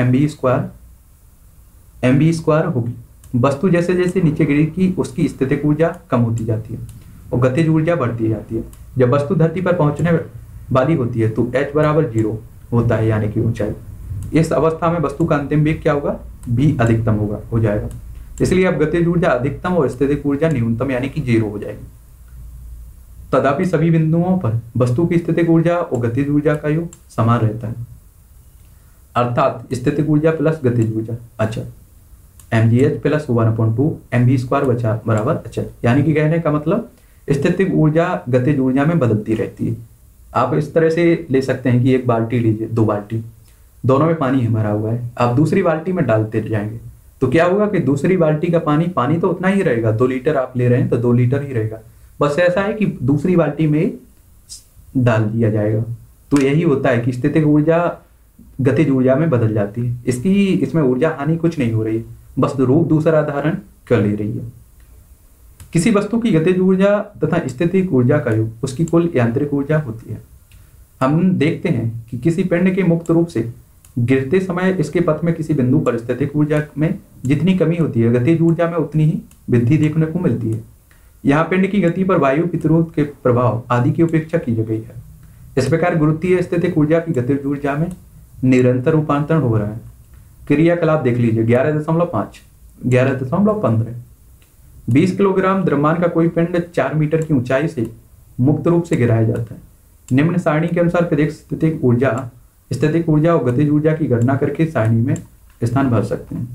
mv² होगी। वस्तु जैसे जैसे नीचे गिरेगी उसकी स्थितिक ऊर्जा कम होती जाती है और गतिज ऊर्जा बढ़ती जाती है। जब वस्तु धरती पर पहुंचने वाली होती है तो h बराबर 0 होता है, यानी कि ऊंचाई। इस अवस्था में वस्तु का अंतिम वेग क्या होगा? v अधिकतम हो जाएगा। इसलिए अब गतिज ऊर्जा अधिकतम और स्थितिक ऊर्जा न्यूनतम यानी कि 0 हो जाएगी। तथापि सभी बिंदुओं पर वस्तु की स्थितिक ऊर्जा और गतिज ऊर्जा का योग समान रहता है। अर्थात स्थितिक ऊर्जा प्लस गतिज ऊर्जा अचर, mgh प्लस 1/2 mv² बचा बराबर अचर। यानी कि कहने का मतलब स्थितिक ऊर्जा गतिज ऊर्जा में बदलती रहती है। आप इस तरह से ले सकते हैं कि एक बाल्टी लीजिए, 2 बाल्टी, दोनों में पानी है भरा हुआ है, आप दूसरी बाल्टी में डालते जाएंगे तो क्या होगा कि दूसरी बाल्टी का पानी तो उतना ही रहेगा, 2 लीटर आप ले रहे हैं तो 2 लीटर ही रहेगा, बस ऐसा है कि दूसरी बाल्टी में डाल दिया जाएगा। तो यही होता है कि स्थितिक ऊर्जा गतिज ऊर्जा में बदल जाती है। इसमें ऊर्जा हानि कुछ नहीं हो रही है, बस रूप दूसरा धारण कर ले रही है। किसी वस्तु की गतिज ऊर्जा तथा स्थितिक ऊर्जा का योग उसकी कुल यांत्रिक ऊर्जा होती है। हम देखते हैं कि किसी पिंड के मुक्त रूप से गिरते समय इसके पथ में किसी बिंदु पर स्थितिक ऊर्जा में जितनी कमी होती है, गतिज ऊर्जा में उतनी ही वृद्धि देखने को मिलती है। यहाँ पिंड की गति पर वायु प्रतिरोध के प्रभाव आदि की उपेक्षा की गई है। इस प्रकार गुरुत्वीय स्थितिक ऊर्जा की गतिज ऊर्जा में निरंतर रूपांतरण हो रहा है। क्रियाकलाप देख लीजिए, 11.5, 11.15, 20 किलोग्राम द्रव्यमान का कोई पिंड 4 मीटर की ऊंचाई से मुक्त रूप से गिराया जाता है। निम्न सारणी के अनुसार प्रत्येक स्थितिक ऊर्जा और गतिज ऊर्जा की गणना करके सारणी में स्थान भर सकते हैं।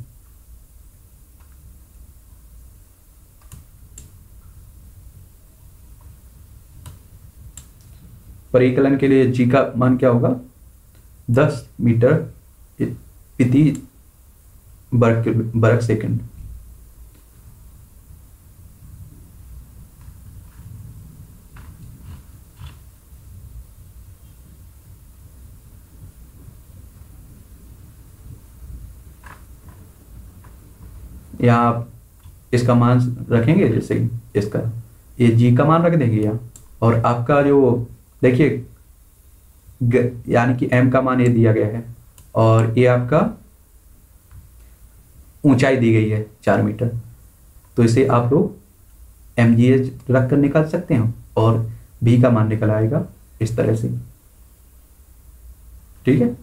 परिकलन के लिए जी का मान क्या होगा, 10 मीटर प्रति वर्ग सेकंड। यहाँ आप इसका मान रखेंगे, जैसे इसका ये जी का मान रख देंगे यहाँ, और आपका जो देखिए यानी कि m का मान ये दिया गया है और ये आपका ऊंचाई दी गई है 4 मीटर, तो इसे आप लोग mgh रख कर निकाल सकते हैं और v का मान निकल आएगा इस तरह से। ठीक है,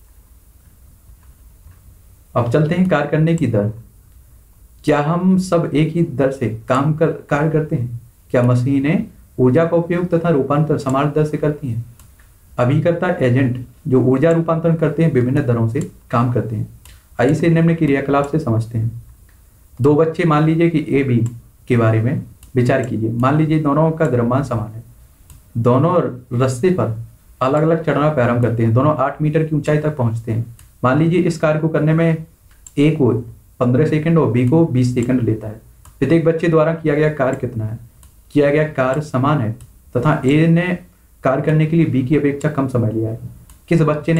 अब चलते हैं कार्य करने की दर। क्या हम सब एक ही दर से कार्य करते हैं? क्या मशीनें ऊर्जा का उपयोग तथा रूपांतरण समान दर से करती हैं? अभिकर्ता एजेंट जो ऊर्जा रूपांतरण करते हैं विभिन्न दरों से काम करते हैं। आइए इसे निम्न क्रियाकलाप से समझते हैं। 2 बच्चे, मान लीजिए कि ए बी के बारे में विचार कीजिए। मान लीजिए दोनों का द्रव्यमान समान है, दोनों रास्ते पर अलग अलग चढ़ना प्रारंभ करते हैं, दोनों 8 मीटर की ऊंचाई तक पहुंचते हैं। मान लीजिए इस कार्य को करने में ए को 15 सेकंड और बी को 20 सेकंड लेता है। प्रत्येक बच्चे द्वारा किया गया कार्य कितना है? किया गया कार्य समान है तथा ए ने कार्य करने के लिए बी की अपेक्षा कम समय लिया है। किस बच्चे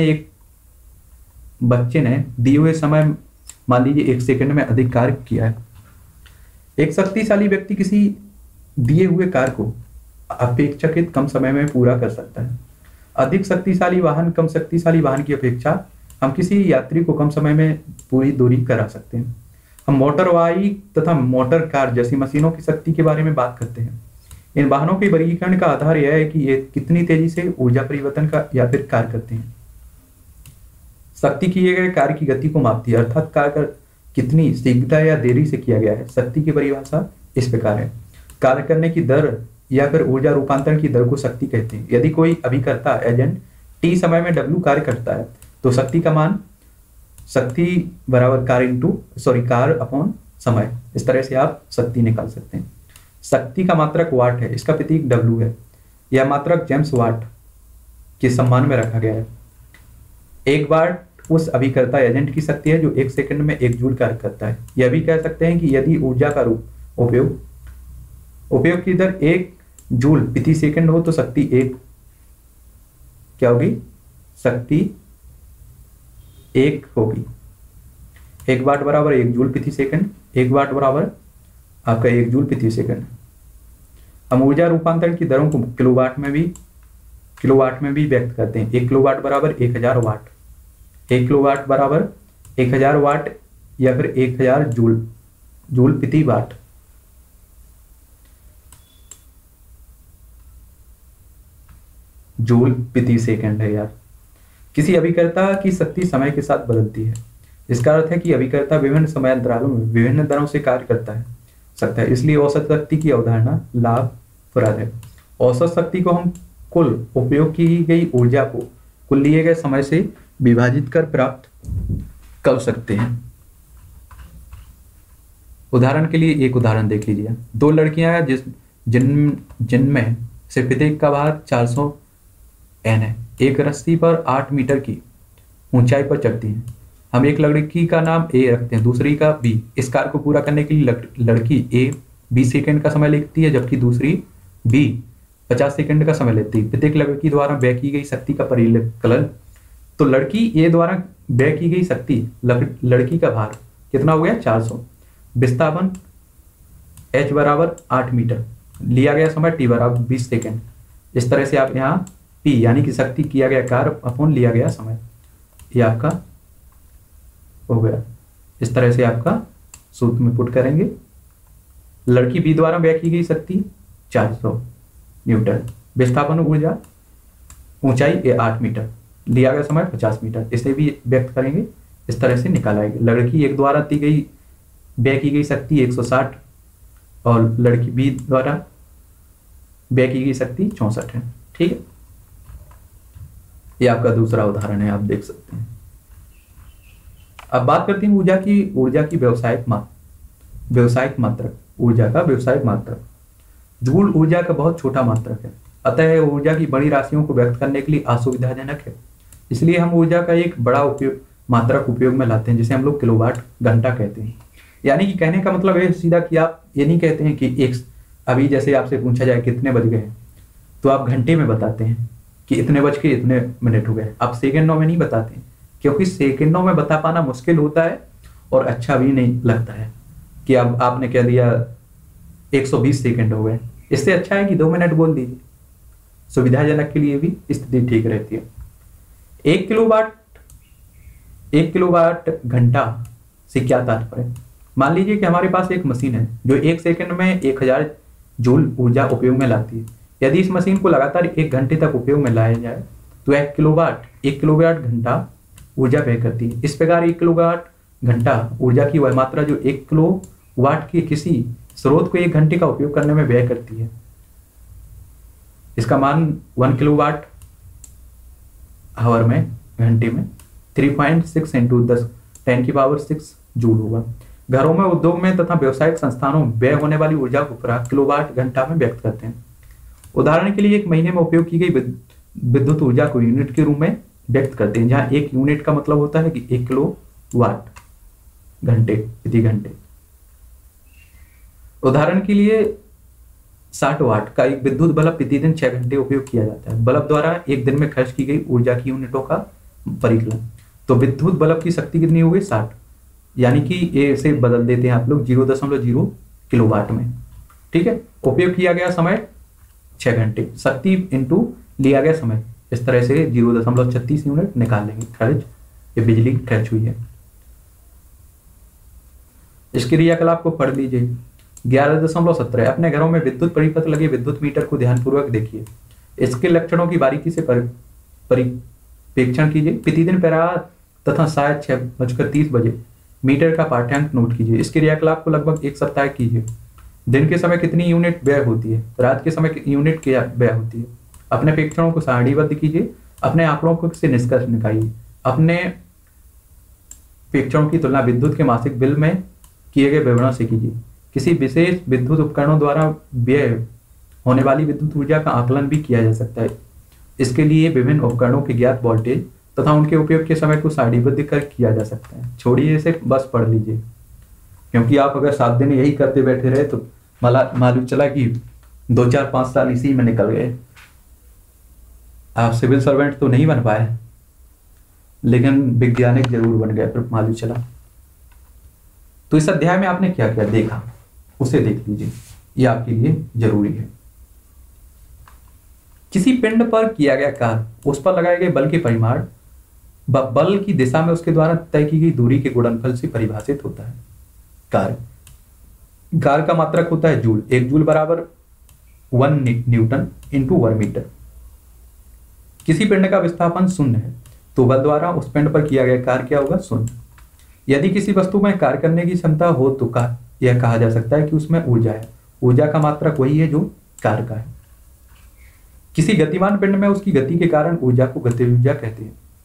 ने दिए हुए समय मान लीजिए 1 सेकंड में अधिक कार्य किया है? एक शक्तिशाली व्यक्ति किसी दिए हुए कार्य को अपेक्षाकृत कम समय में पूरा कर सकता है। अधिक शक्तिशाली वाहन कम शक्तिशाली वाहन की अपेक्षा हम किसी यात्री को कम समय में पूरी दूरी करा सकते हैं। हम मोटर बाइक तथा मोटर कार जैसी मशीनों की शक्ति के बारे में बात करते हैं। इन वाहनों के वर्गीकरण का आधार यह है कि ये कितनी तेजी से ऊर्जा परिवर्तन का या फिर कार्य करते हैं। शक्ति किए गए कार्य की गति को मापती है, अर्थात कार्य कितनी शीघ्रता या देरी से किया गया है। शक्ति की परिभाषा इस प्रकार है, कार्य करने की दर या फिर ऊर्जा रूपांतरण की दर को शक्ति कहते हैं। यदि कोई अभिकर्ता एजेंट t समय में w कार्य करता है तो शक्ति का मान शक्ति बराबर कार्य अपॉन समय, इस तरह से आप शक्ति निकाल सकते हैं। शक्ति का मात्रक वाट है, इसका प्रतीक W है। यह मात्रक जेम्स वाट के सम्मान में रखा गया है। 1 वाट उस अभिकर्ता एजेंट की शक्ति है जो 1 सेकंड में 1 जूल कार्य करता है। यह भी कह सकते हैं कि यदि ऊर्जा का उपयोग की दर 1 जूल प्रति सेकंड हो तो शक्ति 1 क्या होगी? शक्ति 1 होगी। 1 वाट बराबर 1 जूल प्रति सेकंड, 1 वाट बराबर आपका 1 जूल प्रति सेकंड। हम ऊर्जा रूपांतरण की दरों को किलोवाट में भी व्यक्त करते हैं। 1 किलोवाट बराबर 1000 वाट, 1 किलोवाट बराबर 1000 वाट या फिर 1000 जूल प्रति वाट। जूल प्रति सेकंड है यार। किसी अभिकर्ता की शक्ति समय के साथ बदलती है। इसका अर्थ है कि अभिकर्ता विभिन्न समय अंतरालों में विभिन्न दरों से कार्य करता है, इसलिए औसत शक्ति की अवधारणा लाभप्रद है। औसत शक्ति को हम कुल उपयोग की गई ऊर्जा को कुल लिए गए समय से विभाजित कर प्राप्त कर सकते हैं। उदाहरण के लिए एक उदाहरण देख लीजिए। दो लड़कियां हैं जिनमें से प्रत्येक का भार 400 N है। एक रस्सी पर 8 मीटर की ऊंचाई पर चढ़ती हैं। हम एक लड़की का नाम A रखते हैं, दूसरी का B। इस कार्य को पूरा करने के लिए लड़की A 20 सेकंड का समय लेती है, जबकि दूसरी B 50 सेकंड का समय लेती है। प्रत्येक लड़की द्वारा व्यय की गई शक्ति का परिकलन। तो लड़की A द्वारा व्यय की गई शक्ति, लड़की का भार कितना हो गया 400। विस्थापन H बराबर 8 मीटर, लिया गया समय T बराबर 20 सेकेंड। इस तरह से आप यहाँ P यानी कि शक्ति किया गया कार्य अपॉन लिया गया समय, ये आपका हो गया। इस तरह से आपका सूत्र में पुट करेंगे। लड़की B द्वारा व्यय की गई शक्ति 400 न्यूटन, विस्थापन ऊर्जा ऊंचाई 8 मीटर, लिया गया समय 50 मीटर। इसे भी व्यक्त करेंगे, इस तरह से निकालेंगे। लड़की एक द्वारा दी गई व्यय की गई शक्ति 160 और लड़की B द्वारा व्यय की गई शक्ति 64 है। ठीक है, ये आपका दूसरा उदाहरण है, आप देख सकते हैं। अब बात करते हैं ऊर्जा की व्यावसायिक मात्रक। ऊर्जा का व्यावसायिक मात्रक जूल ऊर्जा का बहुत छोटा मात्रक है, अतः ऊर्जा की बड़ी राशियों को व्यक्त करने के लिए असुविधाजनक है। इसलिए हम ऊर्जा का एक बड़ा मात्रक उपयोग में लाते हैं, जिसे हम लोग किलोवाट घंटा कहते हैं। यानी कि कहने का मतलब है सीधा कि आप ये नहीं कहते हैं कि एक, अभी जैसे आपसे पूछा जाए कितने बज गए, तो आप घंटे में बताते हैं कि इतने बज के इतने मिनट हो गए। आप सेकंडों में नहीं बताते, क्योंकि सेकंडों में बता पाना मुश्किल होता है और अच्छा भी नहीं लगता है कि अब आपने कह दिया 120 सेकंड हो गए। इससे अच्छा है कि 2 मिनट बोल दीजिए, सुविधाजनक के लिए भी स्थिति ठीक रहती है। 1 किलोवाट घंटा से क्या तात्पर्य? मान लीजिए कि हमारे पास एक मशीन है जो 1 सेकंड में 1000 जूल ऊर्जा उपयोग में लाती है। यदि इस मशीन को लगातार 1 घंटे तक उपयोग में लाया जाए तो 1 किलोवाट घंटा ऊर्जा व्यय करती है। इस प्रकार 1 किलोवाट घंटा ऊर्जा की वह मात्रा जो 1 किलोवाट के किसी स्रोत को 1 घंटे का उपयोग करने में व्यय करती है। इसका मान 1 किलोवाट आवर में, घंटे में 3.6 × 10⁻⁶ जूल होगा। घरों में, उद्योग में तथा व्यावसायिक संस्थानों में व्यय होने वाली ऊर्जा को किलोवाट घंटा में व्यक्त करते हैं। उदाहरण के लिए एक महीने में उपयोग की गई विद्युत ऊर्जा को यूनिट के रूप में व्यक्त करते हैं, जहां एक यूनिट का मतलब होता है कि 1 किलोवाट घंटे प्रति घंटे। उदाहरण के लिए 60 वाट का एक विद्युत बल्ब प्रतिदिन 6 घंटे उपयोग किया जाता है। बल्ब द्वारा एक दिन में खर्च की गई ऊर्जा की यूनिटों का परिकलन। तो विद्युत बल्ब की शक्ति कितनी होगी 60, यानी कि ये इसे बदल देते हैं आप लोग 0.0 किलोवाट में। ठीक है, उपयोग किया गया समय 6 घंटे, शक्ति इंटू लिया गया समय, इस तरह से 0.36 यूनिट निकाल लेंगे खर्च, ये बिजली खर्च हुई है। इस क्रियाकलाप को पढ़ लीजिए। 11.17 अपने घरों में विद्युत परिपथ लगे विद्युत मीटर को ध्यानपूर्वक देखिए। इसके लक्षणों की बारीकी से परिपेक्षण कीजिए। प्रतिदिन प्रातः तथा शायद 6:30 बजे मीटर का पाठ्यांक नोट कीजिए। इस क्रियाकलाप को लगभग 1 सप्ताह कीजिए। दिन के समय कितनी यूनिट व्यय होती है, रात के समय यूनिट क्या व्यय होती है। अपने प्रेक्षणों को सारणीबद्ध कीजिए। अपने आंकड़ों को से निष्कर्ष निकालिए। अपने प्रेक्षणों की तुलना विद्युत के मासिक बिल में किए गए विवरण से कीजिए। किसी विशेष विद्युत उपकरणों द्वारा व्यय होने वाली विद्युत ऊर्जा का आकलन भी किया जा सकता है। इसके लिए विभिन्न उपकरणों के ज्ञात वोल्टेज तथा उनके उपयोग के समय को सारणीबद्ध कर किया जा सकता है। छोड़िए इसे, बस पढ़ लीजिए, क्योंकि आप अगर 7 दिन यही करते बैठे रहे तो मालूम चला कि 2, 4, 5 साल इसी में निकल गए। आप सिविल सर्वेंट तो नहीं बन पाए, लेकिन वैज्ञानिक जरूर बन गए, फिर मालूम चला। तो इस अध्याय में आपने क्या क्या देखा उसे देख लीजिए, यह आपके लिए जरूरी है। किसी पिंड पर किया गया कार्य, उस पर लगाए गए बल के परिमाण बल की दिशा में उसके द्वारा तय की गई दूरी के गुणनफल से परिभाषित होता है। कार्य का मात्रक होता है जूल। 1 जूल बराबर 1 न्यूटन इंटू वर्ग मीटर। किसी पिंड का विस्थापन 0 है तो बल द्वारा उस पिंड पर किया गया कार्य क्या होगा, 0। यदि किसी वस्तु में कार्य करने की क्षमता हो तो यह कहा जा सकता है कि उसमें ऊर्जा है। ऊर्जा का मात्रक वही है जो कार्य का है। किसी गतिमान पिंड में उसकी गति के कारण ऊर्जा को गति ऊर्जा कहते हैं।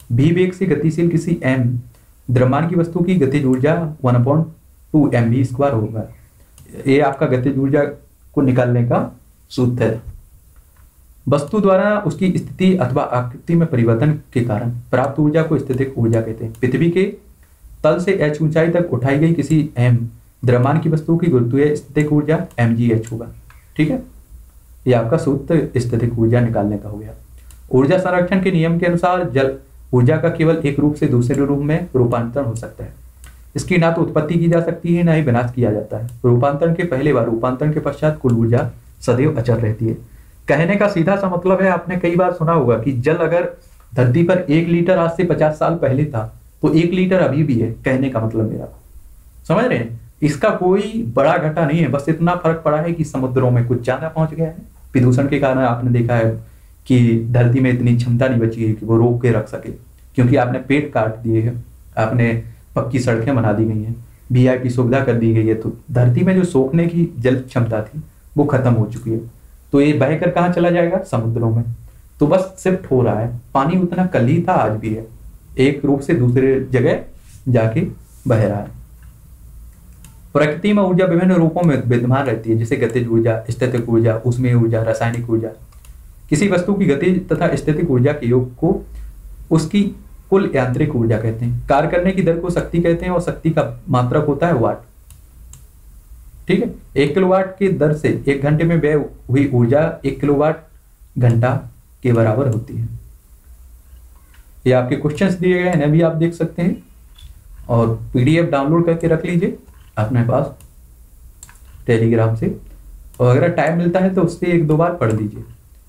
v वेग से गतिशील किसी m द्रव्यमान की वस्तु की गतिज ऊर्जा 1/2 mv² होगा। ये आपका गतिज ऊर्जा को निकालने का सूत्र है। वस्तु द्वारा उसकी स्थिति अथवा आकृति में परिवर्तन के कारण प्राप्त ऊर्जा को स्थितिक ऊर्जा कहते हैं। पृथ्वी के तल से h ऊंचाई तक उठाई गई किसी m द्रव्यमान की वस्तु की गुरुत्वीय स्थितिक ऊर्जा mgh होगा। ठीक है, ये आपका सूत्र स्थितिक ऊर्जा निकालने का हो गया। ऊर्जा संरक्षण के नियम के अनुसार जल ऊर्जा का केवल एक रूप से दूसरे रूप में रूपांतरण हो सकता है। इसकी ना तो उत्पत्ति की जा सकती है, ना ही विनाश किया जाता है। रूपांतरण के पहले व रूपांतरण के पश्चात कुल ऊर्जा सदैव अचल रहती है। कहने का सीधा सा मतलब है, आपने कई बार सुना होगा कि जल अगर धरती पर 1 लीटर आज से 50 साल पहले था तो 1 लीटर अभी भी है। कहने का मतलब मेरा, समझ रहे हैं? इसका कोई बड़ा घटा नहीं है, बस इतना फर्क पड़ा है कि समुद्रों में कुछ ज्यादा पहुंच गया है। प्रदूषण के कारण आपने देखा है कि धरती में इतनी क्षमता नहीं बची है कि वो रोक के रख सके, क्योंकि आपने पेड़ काट दिए हैं, आपने पक्की सड़कें बना दी गई हैं, VIP सुविधा कर दी गई है, तो धरती में जो सोखने की जल क्षमता थी वो खत्म हो चुकी है। तो ये बहकर कहाँ चला जाएगा? समुद्रों में। तो बस शिफ्ट हो रहा है। पानी उतना कल ही था, आज भी है, एक रूप से दूसरे जगह जाके बह रहा है। प्रकृति में ऊर्जा विभिन्न रूपों में विद्यमान रहती है, जैसे गतिज ऊर्जा, स्थितिक ऊर्जा, ऊष्मीय ऊर्जा, रासायनिक ऊर्जा। किसी वस्तु की गतिज तथा स्थितिक ऊर्जा के योग को उसकी कुल यांत्रिक ऊर्जा कहते हैं। कार्य करने की दर को शक्ति कहते हैं और शक्ति का मात्रक होता है वाट। ठीक है, 1 किलोवाट की दर से 1 घंटे में व्यय हुई ऊर्जा 1 किलोवाट घंटा के बराबर होती है। ये आपके क्वेश्चंस दिए गए हैं, इन्हें भी आप देख सकते हैं और PDF डाउनलोड करके रख लीजिए अपने पास टेलीग्राम से, और अगर टाइम मिलता है तो उससे 1-2 बार पढ़ लीजिए।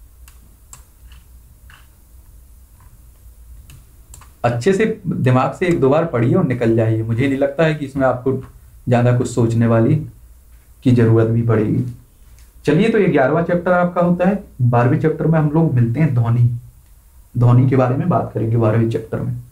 अच्छे से दिमाग से 1-2 बार पढ़िए और निकल जाइए। मुझे नहीं लगता है कि इसमें आपको ज्यादा कुछ सोचने वाली की जरूरत भी पड़ेगी। चलिए, तो 11वां चैप्टर आपका होता है। 12वें चैप्टर में हम लोग मिलते हैं ध्वनि के बारे में बात करेंगे 12वें चैप्टर में।